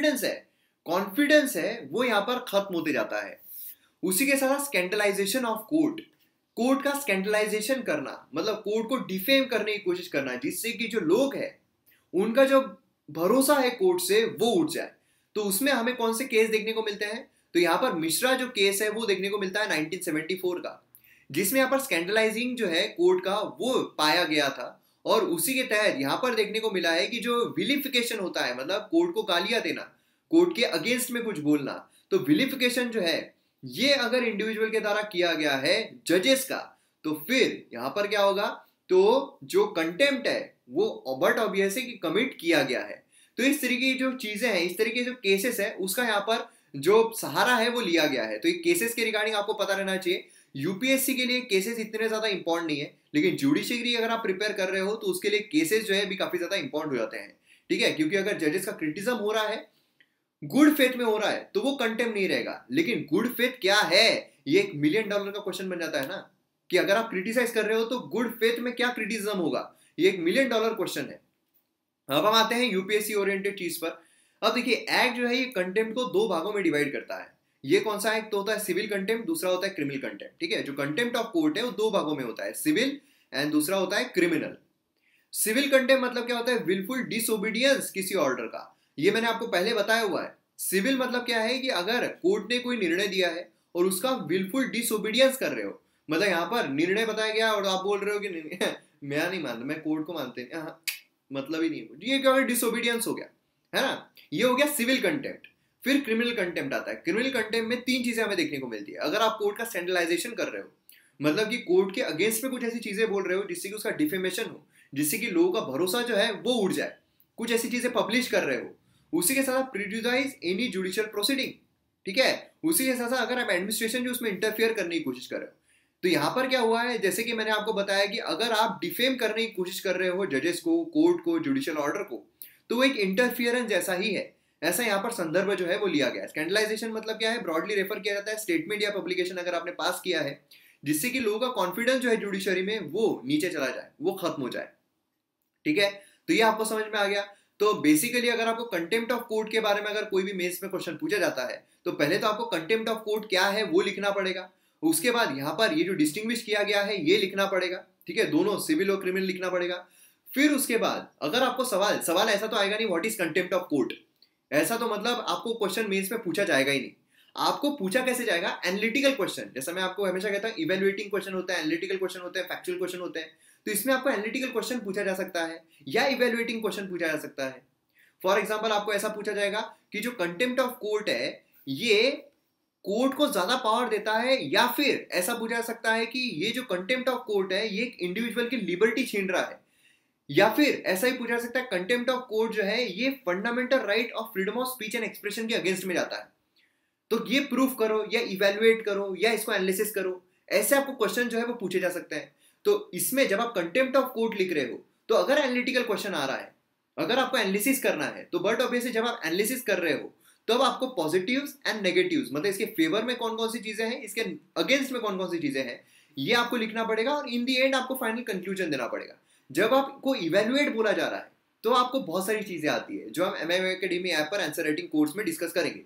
कॉन्फिडेंस है वो यहां पर खत्म होते जाता है। उसी के साथ स्कैंडलाइजेशन ऑफ कोर्ट का स्कैंडलाइजेशन करना, मतलब कोर्ट को डिफेम करने की कोशिश करना, जिससे कि जो लोग हैं उनका जो भरोसा है कोर्ट से वो उठ जाए। तो उसमें हमें कौन से केस देखने को मिलते हैं, तो यहाँ पर मिश्रा जो केस है वो देखने को मिलता है 1974 का, जिसमें यहाँ पर स्कैंडलाइजिंग जो है कोर्ट का वो पाया गया था। और उसी के तहत यहाँ पर देखने को मिला है कि जो विलिफिकेशन होता है, मतलब कोर्ट को गालियां देना, कोर्ट के अगेंस्ट में कुछ बोलना, तो विलिफिकेशन जो है ये अगर इंडिविजुअल के द्वारा किया गया है जजेस का, तो फिर यहां पर क्या होगा, तो जो कंटेम्प्ट है वो बट ऑब्वियस है कि कमिट किया गया है। तो इस तरीके की जो चीजें हैं, इस तरीके जो केसेस है उसका यहाँ पर जो सहारा है वो लिया गया है। तो ये केसेस के रिगार्डिंग आपको पता रहना चाहिए। यूपीएससी के लिए केसेस इतने ज्यादा इंपॉर्टेंट नहीं है, लेकिन जुडिशरी अगर आप प्रिपेयर कर रहे हो तो उसके लिए केसेस जो है भी काफी ज्यादा इंपॉर्टेंट हो जाते हैं, ठीक है। क्योंकि अगर जजेस का क्रिटिसिज्म हो रहा है, गुड फेथ में हो रहा है, तो वो कंटेम्प्ट नहीं रहेगा। लेकिन गुड फेथ क्या है, ये $1 मिलियन का क्वेश्चन बन जाता है ना, कि अगर आप क्रिटिसाइज कर रहे हो तो गुड फेथ में क्या क्रिटिसिज्म होगा, ये $1 मिलियन क्वेश्चन है। अब हम आते हैं यूपीएससी ओरिएंटेड चीज पर। अब देखिए एक्ट जो है ये कंटेम्प्ट को 2 भागों में डिवाइड करता है। ये कौन सा एक्ट तो होता है, सिविल कंटेम्प्ट, दूसरा होता है क्रिमिनल कंटेम्प्ट, ठीक है। जो कंटेम्प्ट ऑफ कोर्ट है वो 2 भागों में होता है, सिविल एंड दूसरा होता है क्रिमिनल। सिविल कंटेम्प्ट मतलब क्या होता है, विलफुल डिसओबीडियंस किसी ऑर्डर का, ये मैंने आपको पहले बताया हुआ है। सिविल मतलब क्या है कि अगर कोर्ट ने कोई निर्णय दिया है और उसका विलफुल डिसओबीडियंस कर रहे हो, मतलब यहाँ पर निर्णय बताया गया और आप बोल रहे हो कि मैं नहीं मानता, मैं कोर्ट को मानते नहीं, मतलब ही नहीं, ये क्या डिसओबीडियंस हो गया, है ना, ये हो गया सिविल कंटेम्प्ट। फिर क्रिमिनल कंटेम्प्ट आता है। क्रिमिनल कंटेम्प्ट में 3 चीजें हमें देखने को मिलती है। अगर आप कोर्ट का स्कैंडलाइजेशन कर रहे हो, मतलब कि कोर्ट के अगेंस्ट में कुछ ऐसी चीजें बोल रहे हो जिससे कि उसका डिफेमेशन हो, जिससे कि लोगों का भरोसा जो है वो उड़ जाए, कुछ ऐसी चीजें पब्लिश कर रहे हो, उसी के साथ प्रिजुडाइज एनी जुडिशियल प्रोसीडिंग, ठीक है। उसी के साथ अगर आप एडमिनिस्ट्रेशन जो उसमें इंटरफियर करने की कोशिश कर रहे हो, तो यहां पर क्या हुआ है, जैसे कि मैंने आपको बताया कि अगर आप डिफेम करने की कोशिश कर रहे हो जजेस को, कोर्ट को, जुडिशियल ऑर्डर को, तो वो एक इंटरफियरेंस जैसा ही है। ऐसा यहाँ पर संदर्भ जो है वो लिया गया है। स्कैंडलाइजेशन मतलब क्या है, ब्रॉडली रेफर किया जाता है स्टेटमेंट या पब्लिकेशन अगर आपने पास किया है जिससे कि लोगों का कॉन्फिडेंस जो है जुडिशरी में वो नीचे चला जाए, वो खत्म हो जाए, ठीक है। तो ये आपको समझ में आ गया। तो बेसिकली अगर आपको कंटेम्प्ट ऑफ कोर्ट के बारे में अगर कोई भी मेंस में क्वेश्चन पूछा जाता है तो पहले तो आपको कंटेम्प्ट ऑफ कोर्ट क्या है वो लिखना पड़ेगा। उसके बाद यहाँ पर ये जो डिस्टिंग्विश किया गया है ये लिखना पड़ेगा, ठीक है, दोनों सिविल और क्रिमिनल लिखना पड़ेगा। फिर उसके बाद अगर आपको सवाल ऐसा तो आएगा नहीं what is contempt of court, ऐसा तो मतलब आपको क्वेश्चन मेंस में पूछा जाएगा ही नहीं। आपको पूछा कैसे जाएगा, एनालिटिकल क्वेश्चन, जैसा मैं आपको हमेशा कहता हूं इवैल्यूएटिंग क्वेश्चन होता है, एनालिटिकल क्वेश्चन होते हैं, फैक्चुअल क्वेश्चन होते हैं। तो इसमें आपको एनालिटिकल क्वेश्चन पूछा जा सकता है या इवेल्युएटिंग क्वेश्चन पूछा जा सकता है। फॉर एग्जाम्पल आपको ऐसा पूछा जाएगा कि जो कंटेम्प्ट ऑफ कोर्ट है ये कोर्ट को ज्यादा पावर देता है, या फिर ऐसा पूछा जा सकता है कि ये जो कंटेम्प्ट ऑफ कोर्ट है ये एक इंडिविजुअल की लिबर्टी छीन रहा है, या फिर ऐसा ही पूछा जा सकता है कंटेम्प्ट ऑफ कोर्ट जो है ये fundamental right of freedom of speech and expression के अगेंस्ट में जाता है। तो ये प्रूफ करो या इवेल्युएट करो या इसको एनालिसिस करो, ऐसे आपको क्वेश्चन जो है वो पूछे जा सकते हैं। तो इसमें जब आप कंटेम्प्ट ऑफ कोर्ट लिख रहे हो तो अगर एनालिटिकल क्वेश्चन आ रहा है, अगर आपको एनालिसिस करना है, तो बट ऑब्वियसली जब आप एनालिसिस कर रहे हो तो अब आपको पॉजिटिव्स एंड नेगेटिव्स, मतलब इसके फेवर में कौन कौन सी चीजें हैं, इसके अगेंस्ट में कौन कौन सी चीजें हैं, ये आपको लिखना पड़ेगा और इन दी एंड आपको फाइनल कंक्लूजन देना पड़ेगा। जब आपको इवेल्युएट बोला जा रहा है तो आपको बहुत सारी चीजें आती है जो हम MMA एकेडमी ऐप पर आंसर राइटिंग कोर्स में डिस्कस करेंगे।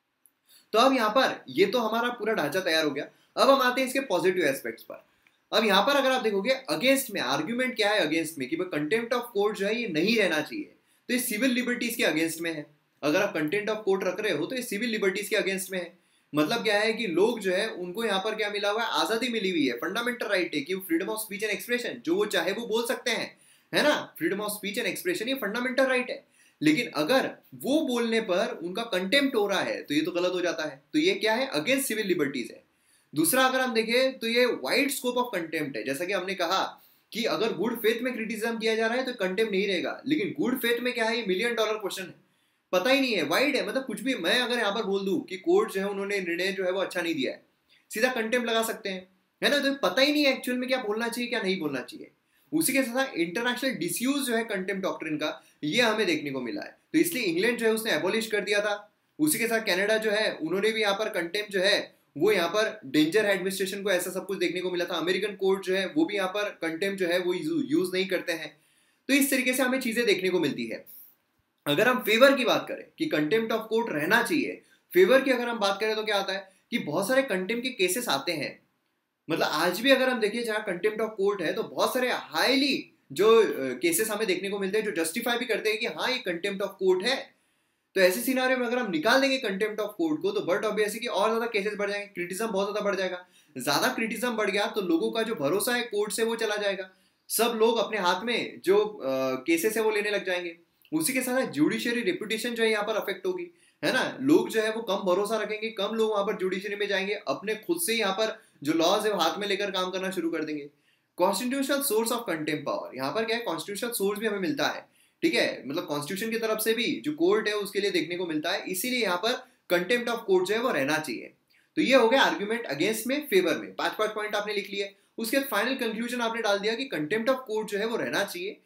तो अब यहाँ पर ये तो हमारा पूरा ढांचा तैयार हो गया। अब हम आते हैं इसके पॉजिटिव एस्पेक्ट्स पर। अब यहाँ पर अगर आप देखोगे अगेंस्ट में आर्ग्यूमेंट क्या है, अगेंस्ट में कि कंटेम्प्ट ऑफ कोर्ट जो है ये नहीं रहना चाहिए, तो ये सिविल लिबर्टीज के अगेंस्ट में है। अगर आप कंटेम्प्ट ऑफ कोर्ट रख रहे हो तो ये सिविल लिबर्टीज के अगेंस्ट में है। मतलब क्या है कि लोग जो है उनको यहाँ पर क्या मिला हुआ है, आजादी मिली हुई है, फंडामेंटल राइट है कि freedom of speech and expression जो वो चाहे वो बोल सकते हैं, है ना। Freedom of speech and expression ये फंडामेंटल राइट है, लेकिन अगर वो बोलने पर उनका कंटेम्प्ट हो रहा है तो ये तो गलत हो जाता है। तो ये क्या है, अगेंस्ट सिविल लिबर्टीज है। दूसरा अगर हम देखें तो ये वाइड स्कोप ऑफ कंटेम्प्ट है। जैसा कि हमने कहा कि अगर गुड फेथ में क्रिटिसिज्म किया जा रहा है तो कंटेम्प्ट नहीं रहेगा, लेकिन गुड फेथ में क्या है, ये $1 मिलियन क्वेश्चन है, पता ही नहीं है, वाइड है। मतलब कुछ भी मैं अगर यहाँ पर बोल दूं कि कोर्ट जो है उन्होंने निर्णय जो है वो अच्छा नहीं दिया है, सीधा कंटेम्प्ट लगा सकते हैं, है ना। तो पता ही नहीं है एक्चुअल में क्या बोलना चाहिए क्या नहीं बोलना चाहिए। उसी के साथ इंटरनेशनल डिसयूज जो है कंटेम्प्ट डॉक्ट्रिन का, ये हमें देखने को मिला है। तो इसलिए इंग्लैंड जो है उसने एबॉलिश कर दिया था। उसी के साथ कनाडा जो है उन्होंने भी यहाँ पर कंटेम्प्ट जो है वो यहाँ पर डेंजर एडमिनिस्ट्रेशन को ऐसा सब कुछ देखने को मिला था। अमेरिकन कोर्ट जो है वो भी यहाँ पर कंटेम्प्ट जो है वो यूज नहीं करते हैं। तो इस तरीके से हमें चीजें देखने को मिलती है। अगर हम फेवर की बात करें कि कंटेम्प्ट ऑफ कोर्ट रहना चाहिए, फेवर की अगर हम बात करें तो क्या आता है कि बहुत सारे कंटेम्प्ट के केसेस आते हैं। मतलब आज भी अगर हम देखिए जहां कंटेम्प्ट ऑफ कोर्ट है तो बहुत सारे हाईली जो केसेस हमें देखने को मिलते हैं जो जस्टिफाई भी करते हैं कि हाँ ये कंटेम्प्ट ऑफ कोर्ट है। तो ऐसे सिनारियो में अगर हम निकाल देंगे कंटेम्प्ट ऑफ कोर्ट को तो बट ऑब्वियसली कि और ज्यादा केसेस बढ़ जाएंगे, क्रिटिसिज्म बहुत ज्यादा बढ़ जाएगा। ज्यादा क्रिटिसिज्म बढ़ गया तो लोगों का जो भरोसा है कोर्ट से वो चला जाएगा। सब लोग अपने हाथ में जो केसेस है वो लेने लग जाएंगे। उसी के साथ जुडिशियरी रेपुटेशन जो है यहाँ पर अफेक्ट होगी, है ना। लोग जो है वो कम भरोसा रखेंगे, कम लोग वहां पर जुडिशियरी में जाएंगे, अपने खुद से यहाँ पर जो लॉज है वो हाथ में लेकर काम करना शुरू कर देंगे। Constitutional source of contempt power, यहाँ पर क्या है, कॉन्स्टिट्यूशनल सोर्स भी हमें मिलता है, ठीक है। मतलब कॉन्स्टिट्यूशन की तरफ से भी जो कोर्ट है उसके लिए देखने को मिलता है, इसीलिए यहाँ पर कंटेम्प्ट ऑफ कोर्ट जो है वो रहना चाहिए। तो ये हो गया आर्ग्यूमेंट अगेंस्ट में, फेवर में, 5 पॉइंट आपने लिख लिए। उसके फाइनल कंक्लूजन आपने डाल दिया कि कंटेम्प्ट ऑफ कोर्ट जो है वो रहना चाहिए,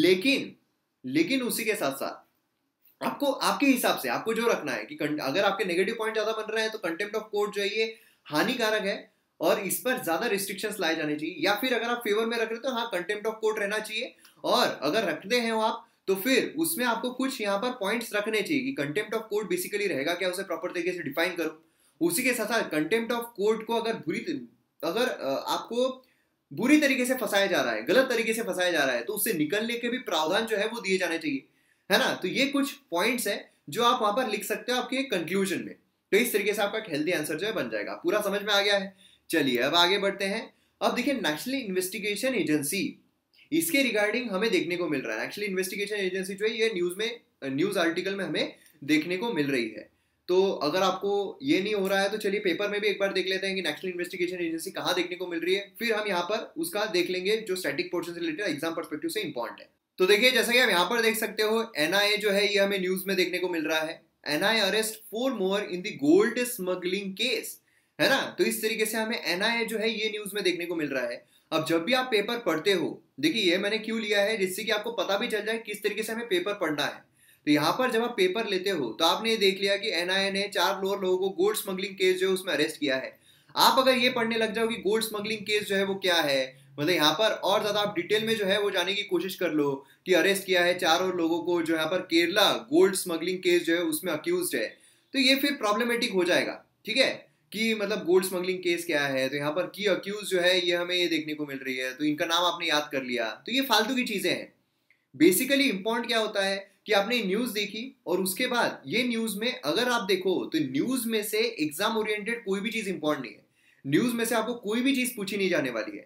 लेकिन उसी के साथ साथ आपको आपके हिसाब से आपको जो रखना है कि अगर आपके नेगेटिव पॉइंट ज्यादा बन रहे हैं तो कंटेम्प्ट ऑफ कोर्ट जो है ये हानिकारक है और इस पर ज्यादा रिस्ट्रिक्शंस लाए जाने चाहिए। या फिर अगर आप फेवर में रख रहे हो तो हाँ कंटेम्प्ट ऑफ कोर्ट रहना चाहिए, और अगर रखते हैं आप तो फिर उसमें आपको कुछ यहाँ पर पॉइंट्स रखने चाहिए कि कंटेम्प्ट ऑफ कोर्ट बेसिकली रहेगा क्या, उसे प्रॉपर तरीके से डिफाइन करो। उसी के साथ साथ कंटेम्प्ट ऑफ कोर्ट को अगर आपको बुरी तरीके से फंसाया जा रहा है, गलत तरीके से फंसाया जा रहा है, तो उससे निकलने के भी प्रावधान जो है वो दिए जाने चाहिए, है ना। तो ये कुछ पॉइंट्स है जो आप वहां पर लिख सकते हो आपके कंक्लूजन में। तो इस तरीके से आपका एक हेल्दी आंसर जो है बन जाएगा। पूरा समझ में आ गया है। चलिए अब आगे बढ़ते हैं। अब देखिए नेशनल इन्वेस्टिगेशन एजेंसी, इसके रिगार्डिंग हमें देखने को मिल रहा है। एक्चुअली इन्वेस्टिगेशन एजेंसी जो है ये न्यूज आर्टिकल में हमें देखने को मिल रही है। तो अगर आपको ये नहीं हो रहा है तो चलिए पेपर में भी एक बार देख लेते हैं कि नेशनल इन्वेस्टिगेशन एजेंसी कहाँ देखने को मिल रही है, फिर हम यहाँ पर उसका देख लेंगे जो स्टैटिक पोर्शन से रिलेटेड एग्जाम पर्सपेक्टिव से इंपॉर्टेंट है। तो देखिए जैसा कि आप यहाँ पर देख सकते हो NIA जो है ये हमें न्यूज में देखने को मिल रहा है। NIA arrest 4 more in the gold smuggling case, है ना। तो इस तरीके से हमें NIA जो है ये न्यूज में देखने को मिल रहा है। अब जब भी आप पेपर पढ़ते हो, देखिए ये मैंने क्यों लिया है जिससे कि आपको पता भी चल जाए किस तरीके से हमें पेपर पढ़ना है। तो यहाँ पर जब आप पेपर लेते हो तो आपने ये देख लिया कि NIA ने 4 लोगों को गोल्ड स्मगलिंग केस जो है उसमें अरेस्ट किया है। आप अगर ये पढ़ने लग जाओ कि गोल्ड स्मगलिंग केस जो है वो क्या है, मतलब यहाँ पर और ज्यादा आप डिटेल में जो है वो जाने की कोशिश कर लो कि अरेस्ट किया है 4 और लोगों को जो यहाँ पर केरला गोल्ड स्मगलिंग केस जो है उसमें अक्यूज्ड है, तो ये फिर प्रॉब्लमेटिक हो जाएगा, ठीक है, कि मतलब गोल्ड स्मगलिंग केस क्या है। तो यहाँ पर की अक्यूज जो है ये हमें ये देखने को मिल रही है, तो इनका नाम आपने याद कर लिया, तो ये फालतू की चीजें हैं। बेसिकली इंपॉर्टेंट क्या होता है कि आपने न्यूज देखी और उसके बाद ये न्यूज में अगर आप देखो तो न्यूज में से एग्जाम ओरिएंटेड कोई भी चीज इंपॉर्टेंट नहीं है। न्यूज में से आपको कोई भी चीज पूछी नहीं जाने वाली है।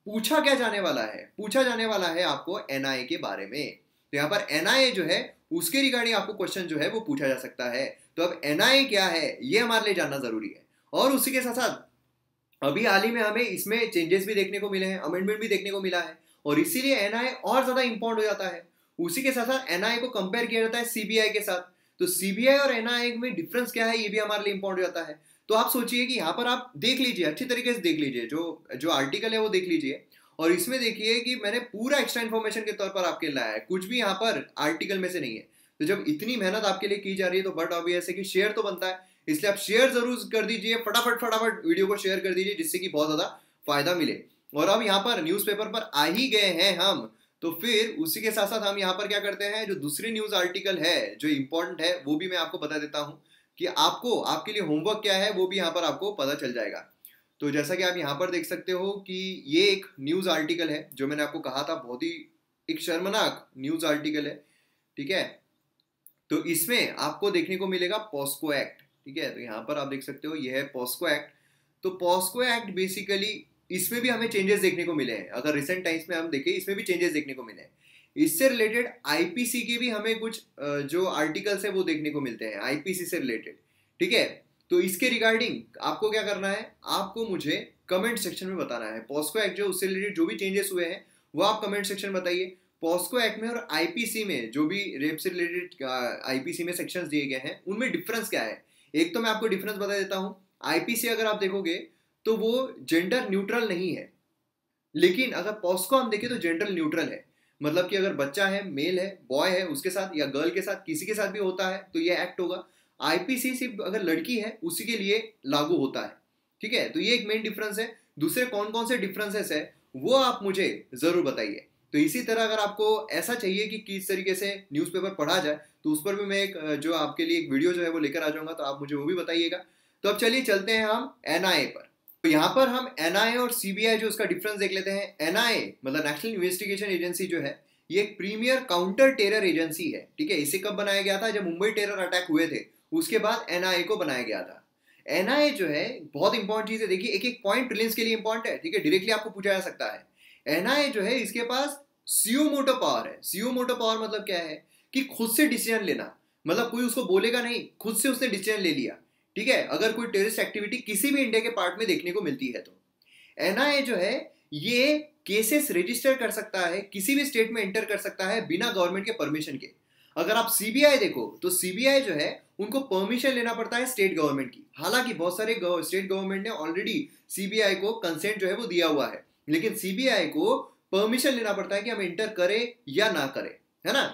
पूछा क्या जाने वाला है? पूछा जाने वाला है आपको एनआईए के बारे में। तो यहाँ पर एनआईए जो है उसके रिगार्डिंग आपको क्वेश्चन जो है वो पूछा जा सकता है। तो अब एनआईए क्या है ये हमारे लिए जानना जरूरी है। और उसी के साथ साथ अभी हाल ही में हमें इसमें चेंजेस भी देखने को मिले हैं, अमेंडमेंट भी देखने को मिला है, और इसीलिए एनआईए और ज्यादा इंपॉर्टेंट हो जाता है। उसी के साथ साथ एनआईए को कंपेयर किया जाता है सीबीआई के साथ। तो सीबीआई और एनआईए में डिफरेंस क्या है ये भी हमारे लिए इंपॉर्टेंट हो जाता है। तो आप सोचिए कि यहाँ पर आप देख लीजिए, अच्छी तरीके से देख लीजिए, जो जो आर्टिकल है वो देख लीजिए, और इसमें देखिए कि मैंने पूरा एक्स्ट्रा इन्फॉर्मेशन के तौर पर आपके लाया है, कुछ भी यहाँ पर आर्टिकल में से नहीं है। तो जब इतनी मेहनत आपके लिए की जा रही है तो बट ऑब्वियस है कि शेयर तो बनता है, इसलिए आप शेयर जरूर कर दीजिए, फटाफट फटाफट वीडियो को शेयर कर दीजिए जिससे कि बहुत ज्यादा फायदा मिले। और अब यहाँ पर न्यूज़पेपर पर आ ही गए हैं हम, तो फिर उसी के साथ साथ हम यहाँ पर क्या करते हैं, जो दूसरी न्यूज आर्टिकल है जो इंपॉर्टेंट है वो भी मैं आपको बता देता हूँ कि आपको आपके लिए होमवर्क क्या है वो भी यहाँ पर आपको पता चल जाएगा। तो जैसा कि आप यहाँ पर देख सकते हो कि ये एक न्यूज आर्टिकल है जो मैंने आपको कहा था, बहुत ही एक शर्मनाक न्यूज आर्टिकल है, ठीक है। तो इसमें आपको देखने को मिलेगा पॉस्को एक्ट, ठीक है। तो यहाँ पर आप देख सकते हो ये है पॉस्को एक्ट। तो पॉस्को एक्ट बेसिकली इसमें भी हमें चेंजेस देखने को मिले हैं, अगर रिसेंट टाइम्स में हम देखें इसमें भी चेंजेस देखने को मिले हैं। इससे रिलेटेड आईपीसी के भी हमें कुछ जो आर्टिकल्स है वो देखने को मिलते हैं आईपीसी से रिलेटेड, ठीक है। तो इसके रिगार्डिंग आपको क्या करना है, आपको मुझे कमेंट सेक्शन में बताना है पॉस्को एक्ट जो उससे रिलेटेड जो भी चेंजेस हुए हैं वो आप कमेंट सेक्शन में बताइए। पॉस्को एक्ट में और आईपीसी में जो भी रेप से रिलेटेड आईपीसी में सेक्शंस दिए गए हैं उनमें डिफरेंस क्या है। एक तो मैं आपको डिफरेंस बता देता हूं, आईपीसी अगर आप देखोगे तो वो जेंडर न्यूट्रल नहीं है, लेकिन अगर पॉस्को हम देखें तो जेंडर न्यूट्रल है। मतलब कि अगर बच्चा है, मेल है, बॉय है, उसके साथ या गर्ल के साथ किसी के साथ भी होता है तो ये एक्ट होगा। आईपीसी सिर्फ अगर लड़की है उसी के लिए लागू होता है, ठीक है। तो ये एक मेन डिफरेंस है। दूसरे कौन कौन से डिफरेंसेस है वो आप मुझे जरूर बताइए। तो इसी तरह अगर आपको ऐसा चाहिए कि किस तरीके से न्यूज़पेपर पढ़ा जाए तो उस पर भी मैं एक जो आपके लिए एक वीडियो जो है वो लेकर आ जाऊंगा, तो आप मुझे वो भी बताइएगा। तो अब चलिए चलते हैं हम एनआईए पर। तो यहाँ पर हम एनआईए और सीबीआई जो उसका डिफरेंस देख लेते हैं। एनआईए मतलब नेशनल इन्वेस्टिगेशन एजेंसी जो है ये एक प्रीमियर काउंटर टेरर एजेंसी है, ठीक है। इसे कब बनाया गया था, जब मुंबई टेरर अटैक हुए थे उसके बाद एनआईए को बनाया गया था। एनआईए जो है बहुत इंपॉर्टेंट चीज है, देखिए एक एक पॉइंट प्रिलिम्स के लिए इंपॉर्टेंट है, ठीक है, डायरेक्टली आपको पूछा जा सकता है। एनआईए जो है इसके पास सीओ मोटो पावर है। सीओ मोटो पावर मतलब क्या है कि खुद से डिसीजन लेना, मतलब कोई उसको बोलेगा नहीं, खुद से उसने डिसीजन ले लिया, ठीक है। अगर कोई टेररिस्ट एक्टिविटी किसी भी इंडिया के पार्ट में देखने को मिलती है तो एनआईए जो है ये केसेस रजिस्टर कर सकता है, किसी भी स्टेट में एंटर कर सकता है बिना गवर्नमेंट के परमिशन के। अगर आप सीबीआई देखो तो सीबीआई जो है उनको परमिशन लेना पड़ता है स्टेट गवर्नमेंट की। हालांकि बहुत सारे स्टेट गवर्नमेंट ने ऑलरेडी सीबीआई को कंसेंट जो है वो दिया हुआ है, लेकिन सीबीआई को परमिशन लेना पड़ता है कि हम एंटर करें या ना करें, है ना।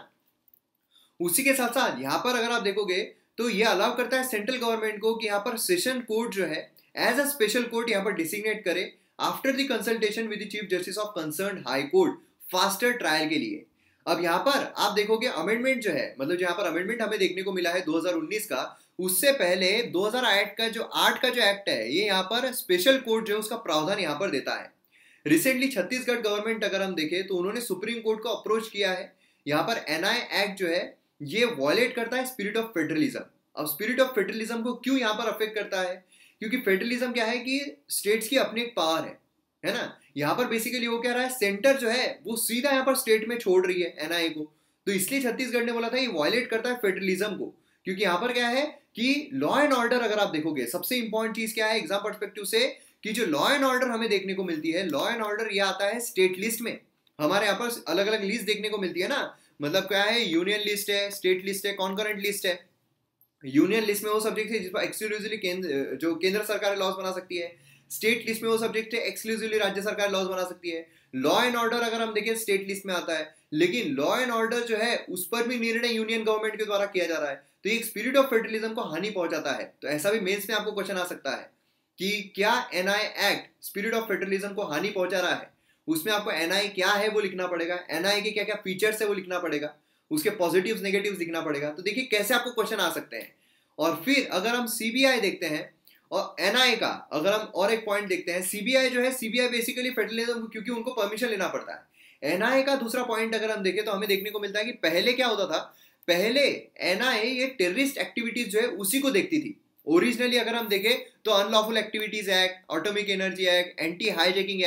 उसी के साथ साथ यहाँ पर अगर आप देखोगे तो ये अलाउ करता है सेंट्रल गवर्नमेंट को कि यहाँ पर सेशन कोर्ट जो है एज अ स्पेशल कोर्ट यहाँ पर डिसिग्नेट करे after the consultation with the chief justice of concern high court faster trial के लिए। अब यहाँ पर आप देखोगे अमेंडमेंट जो है, मतलब यहाँ पर अमेंडमेंट हमें देखने को मिला है 2019 का, उससे पहले 2008 का जो एक्ट है ये यहाँ पर स्पेशल कोर्ट जो है उसका प्रावधान यहाँ पर देता है। रिसेंटली छत्तीसगढ़ गवर्नमेंट अगर हम देखें तो उन्होंने सुप्रीम कोर्ट को अप्रोच किया है। यहाँ पर एनआईए एक्ट जो है ये वॉयलेट करता है स्पिरिट ऑफ फेडरलिज्म। अब स्पिरिट ऑफ फेडरलिज्म को क्यों यहाँ पर अफेक्ट करता है, क्योंकि फेडरलिज्म क्या है कि स्टेट्स की अपनी एक पावर है ना। यहाँ पर बेसिकली वो कह रहा है सेंटर जो है वो सीधा यहाँ पर स्टेट में छोड़ रही है एनआईए को, तो इसलिए छत्तीसगढ़ ने बोला था ये वॉयलेट करता है फेडरलिज्म को। क्योंकि यहाँ पर क्या है कि लॉ एंड ऑर्डर अगर आप देखोगे सबसे इंपॉर्टेंट चीज क्या है एग्जाम पर्सपेक्टिव से, कि जो लॉ एंड ऑर्डर हमें देखने को मिलती है, लॉ एंड ऑर्डर ये आता है स्टेट लिस्ट में। हमारे यहाँ पर अलग अलग लिस्ट देखने को मिलती है ना, मतलब क्या है यूनियन लिस्ट है, स्टेट लिस्ट है, कॉन्करेंट लिस्ट है। यूनियन लिस्ट में वो सब्जेक्ट है जिस पर एक्सक्लूसिवली जो केंद्र सरकार लॉज बना सकती है, स्टेट लिस्ट में वो सब्जेक्ट है एक्सक्लूसिवली राज्य सरकार लॉज बना सकती है। लॉ एंड ऑर्डर अगर हम देखें स्टेट लिस्ट में आता है, लेकिन लॉ एंड ऑर्डर जो है उस पर भी निर्णय यूनियन गवर्नमेंट के द्वारा किया जा रहा है, तो ये स्पिरिट ऑफ फेडरलिज्म को हानि पहुंचाता है। तो ऐसा भी मेंस में आपको क्वेश्चन आ सकता है कि क्या NIA act spirit of federalism को हानि पहुंचा रहा है। उसमें आपको एनआईए क्या है वो लिखना पड़ेगा, एनआईए के क्या क्या फीचर्स है वो लिखना पड़ेगा, उसके पॉजिटिव्स नेगेटिव्स लिखना पड़ेगा। तो देखिए कैसे आपको क्वेश्चन आ सकते हैं। और फिर अगर हम सीबीआई देखते हैं और एनआईए का अगर हम और एक पॉइंट देखते हैं, सीबीआई जो है सीबीआई बेसिकली फेडरलिज्म क्योंकि उनको परमिशन लेना पड़ता है। एनआईए का दूसरा पॉइंट अगर हम देखें तो हमें देखने को मिलता है कि पहले क्या होता था, पहले एनआईए ये टेररिस्ट एक्टिविटीज जो है उसी को देखती थी। ओरिजिनली अगर हम देखें तो unlawful activities act, atomic energy act, anti hijacking act,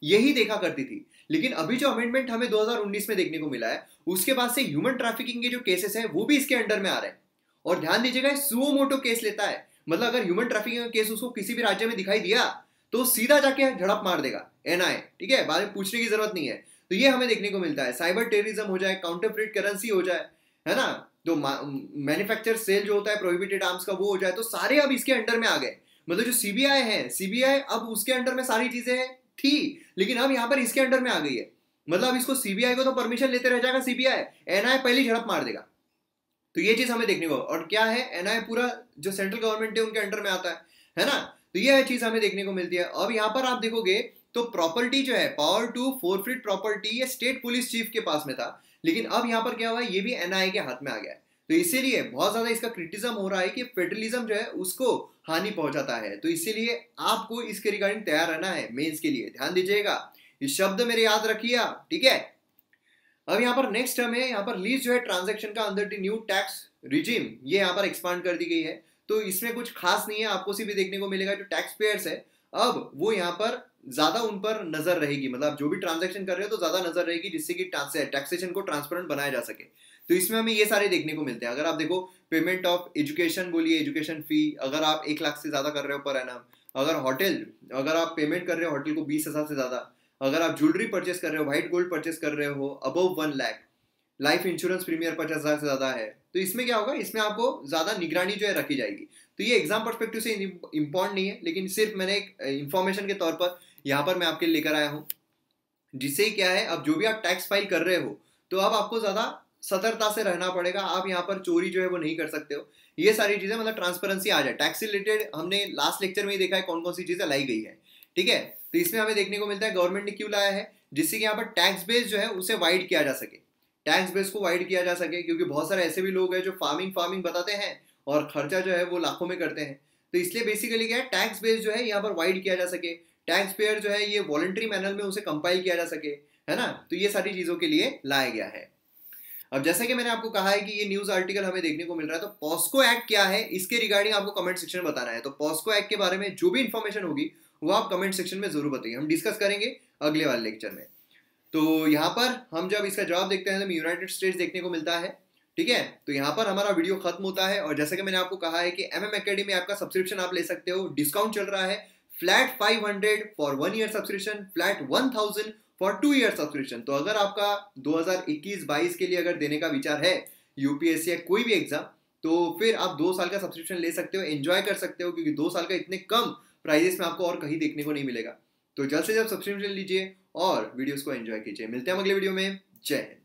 यही देखा करती थी। लेकिन अभी जो अमेंडमेंट हमें 2019 में देखने को मिला है, उसके बाद से ह्यूमन ट्रैफिकिंग के जो केसेस हैं वो भी इसके अंडर में आ रहे हैं। और ध्यान दीजिएगा, सुओ मोटो केस लेता है, मतलब अगर ह्यूमन ट्रैफिकिंग का केस उसको किसी भी राज्य में दिखाई दिया तो सीधा जाके झड़प मार देगा एनआईए, ठीक है, बाद में पूछने की जरूरत नहीं है। तो ये हमें देखने को मिलता है। साइबर टेररिज्म हो जाए, काउंटरफेट करेंसी हो जाए, है ना, तो मैन्युफैक्चर सेल जो होता है प्रोहिबिटेड आर्म्स का वो हो जाए, तो सारे अब इसके अंडर में आ गए। मतलब जो सीबीआई है, सीबीआई अब उसके अंडर में सारी चीजें थी, लेकिन अब यहाँ पर इसके अंडर में आ गई है। मतलब इसको सीबीआई को तो परमिशन लेते रह जाएगा सीबीआई, एनआईए पहली झड़प मार देगा। तो ये चीज हमें देखने को, और क्या है, एनआईए पूरा जो सेंट्रल गवर्नमेंट है उनके अंडर में आता है ना। तो ये चीज हमें देखने को मिलती है। अब यहाँ पर आप देखोगे तो प्रॉपर्टी जो है, पावर टू फोरफिट प्रॉपर्टी, ये स्टेट पुलिस चीफ के पास में था, लेकिन अब यहाँ पर क्या हुआ, ये भी एनआईए के हाथ में आ गया है। तो इसीलिए बहुत ज्यादा इसका क्रिटिसिज्म हो रहा है कि फेडरलिज्म जो है उसको हानि पहुंचाता है। तो इसीलिए आपको इसके रिगार्डिंग तैयार रहना है मेंस के लिए। ध्यान दीजिएगा, ये शब्द मेरे याद रखिए आप, ठीक है। अब यहाँ पर नेक्स्ट हमें यहाँ पर लीज जो है ट्रांजैक्शन का अंदर द न्यू टैक्स रिजीम, ये यहाँ पर एक्सपांड कर दी गई है। तो इसमें कुछ खास नहीं है, आपको सिर्फ देखने को मिलेगा जो टैक्स पेयर्स है अब वो यहाँ पर ज्यादा उन पर नजर रहेगी, मतलब जो भी ट्रांजैक्शन कर रहे हो तो ज्यादा नजर रहेगी, जिससे कि टैक्सेशन को ट्रांसपेरेंट बनाया जा सके। तो इसमें हमें ये सारे देखने को मिलते हैं। अगर आप देखो पेमेंट ऑफ एजुकेशन, बोलिए एजुकेशन फी, अगर आप 1 लाख से ज्यादा कर रहे हो पर एनम, अगर होटल, अगर आप पेमेंट कर रहे हो होटल को 20,000 से ज्यादा, अगर आप ज्वेलरी परचेस कर रहे हो, व्हाइट गोल्ड परचेस कर रहे हो above 1 lakh, life insurance premier 50,000 से ज्यादा है, तो इसमें क्या होगा, इसमें आपको ज्यादा निगरानी जो है रखी जाएगी। तो ये एग्जाम पर्सपेक्टिव से इंपॉर्टेंट नहीं है, लेकिन सिर्फ मैंने एक इंफॉर्मेशन के तौर पर यहाँ पर मैं आपके लिए लेकर आया हूँ, जिससे क्या है, अब जो भी आप टैक्स फाइल कर रहे हो तो अब आपको ज्यादा सतर्कता से रहना पड़ेगा। आप यहाँ पर चोरी जो है वो नहीं कर सकते हो। ये सारी चीजें, मतलब ट्रांसपेरेंसी आ जाए। टैक्स से रिलेटेड हमने लास्ट लेक्चर में ही देखा है कौन कौन सी चीजें लाई गई है, ठीक है। तो इसमें हमें देखने को मिलता है गवर्नमेंट ने क्यों लाया है, जिससे कि यहाँ पर टैक्स बेस जो है उसे वाइड किया जा सके। टैक्स बेस को वाइड किया जा सके, क्योंकि बहुत सारे ऐसे भी लोग हैं जो फार्मिंग बताते हैं और खर्चा जो है वो लाखों में करते हैं। तो इसलिए बेसिकली क्या है, टैक्स बेस जो है यहाँ पर वाइड किया जा सके, टैक्स पेयर जो है ये वॉलंटरी मैनर में उसे कंपाइल किया जा सके, है ना। तो ये सारी चीजों के लिए लाया गया है। अब जैसे कि मैंने आपको कहा है कि ये न्यूज आर्टिकल हमें देखने को मिल रहा है, तो पॉस्को एक्ट क्या है इसके रिगार्डिंग आपको कमेंट सेक्शन में बताना है। तो पॉस्को एक्ट के बारे में जो भी इंफॉर्मेशन होगी वो आप कमेंट सेक्शन में जरूर बताइए, हम डिस्कस करेंगे अगले वाले लेक्चर में। तो यहाँ पर हम जब इसका जवाब देखते हैं तो यूनाइटेड स्टेट्स देखने को मिलता है, ठीक है। तो यहाँ पर हमारा वीडियो खत्म होता है, और जैसे कि मैंने आपको कहा है कि MM एकेडमी ऐप का सब्सक्रिप्शन आप ले सकते हो, डिस्काउंट चल रहा है, flat 500 for 1 year subscription, flat 1000 for 2 year subscription. तो अगर आपका 2021-22 के लिए अगर देने का विचार है यूपीएससी या कोई भी एग्जाम, तो फिर आप 2 साल का सब्सक्रिप्शन ले सकते हो, एंजॉय कर सकते हो, क्योंकि 2 साल का इतने कम प्राइजेस में आपको और कहीं देखने को नहीं मिलेगा। तो जल्द से जल्द सब्सक्रिप्शन लीजिए और वीडियोस को एंजॉय कीजिए। मिलते हैं अगले वीडियो में। जय हिंद।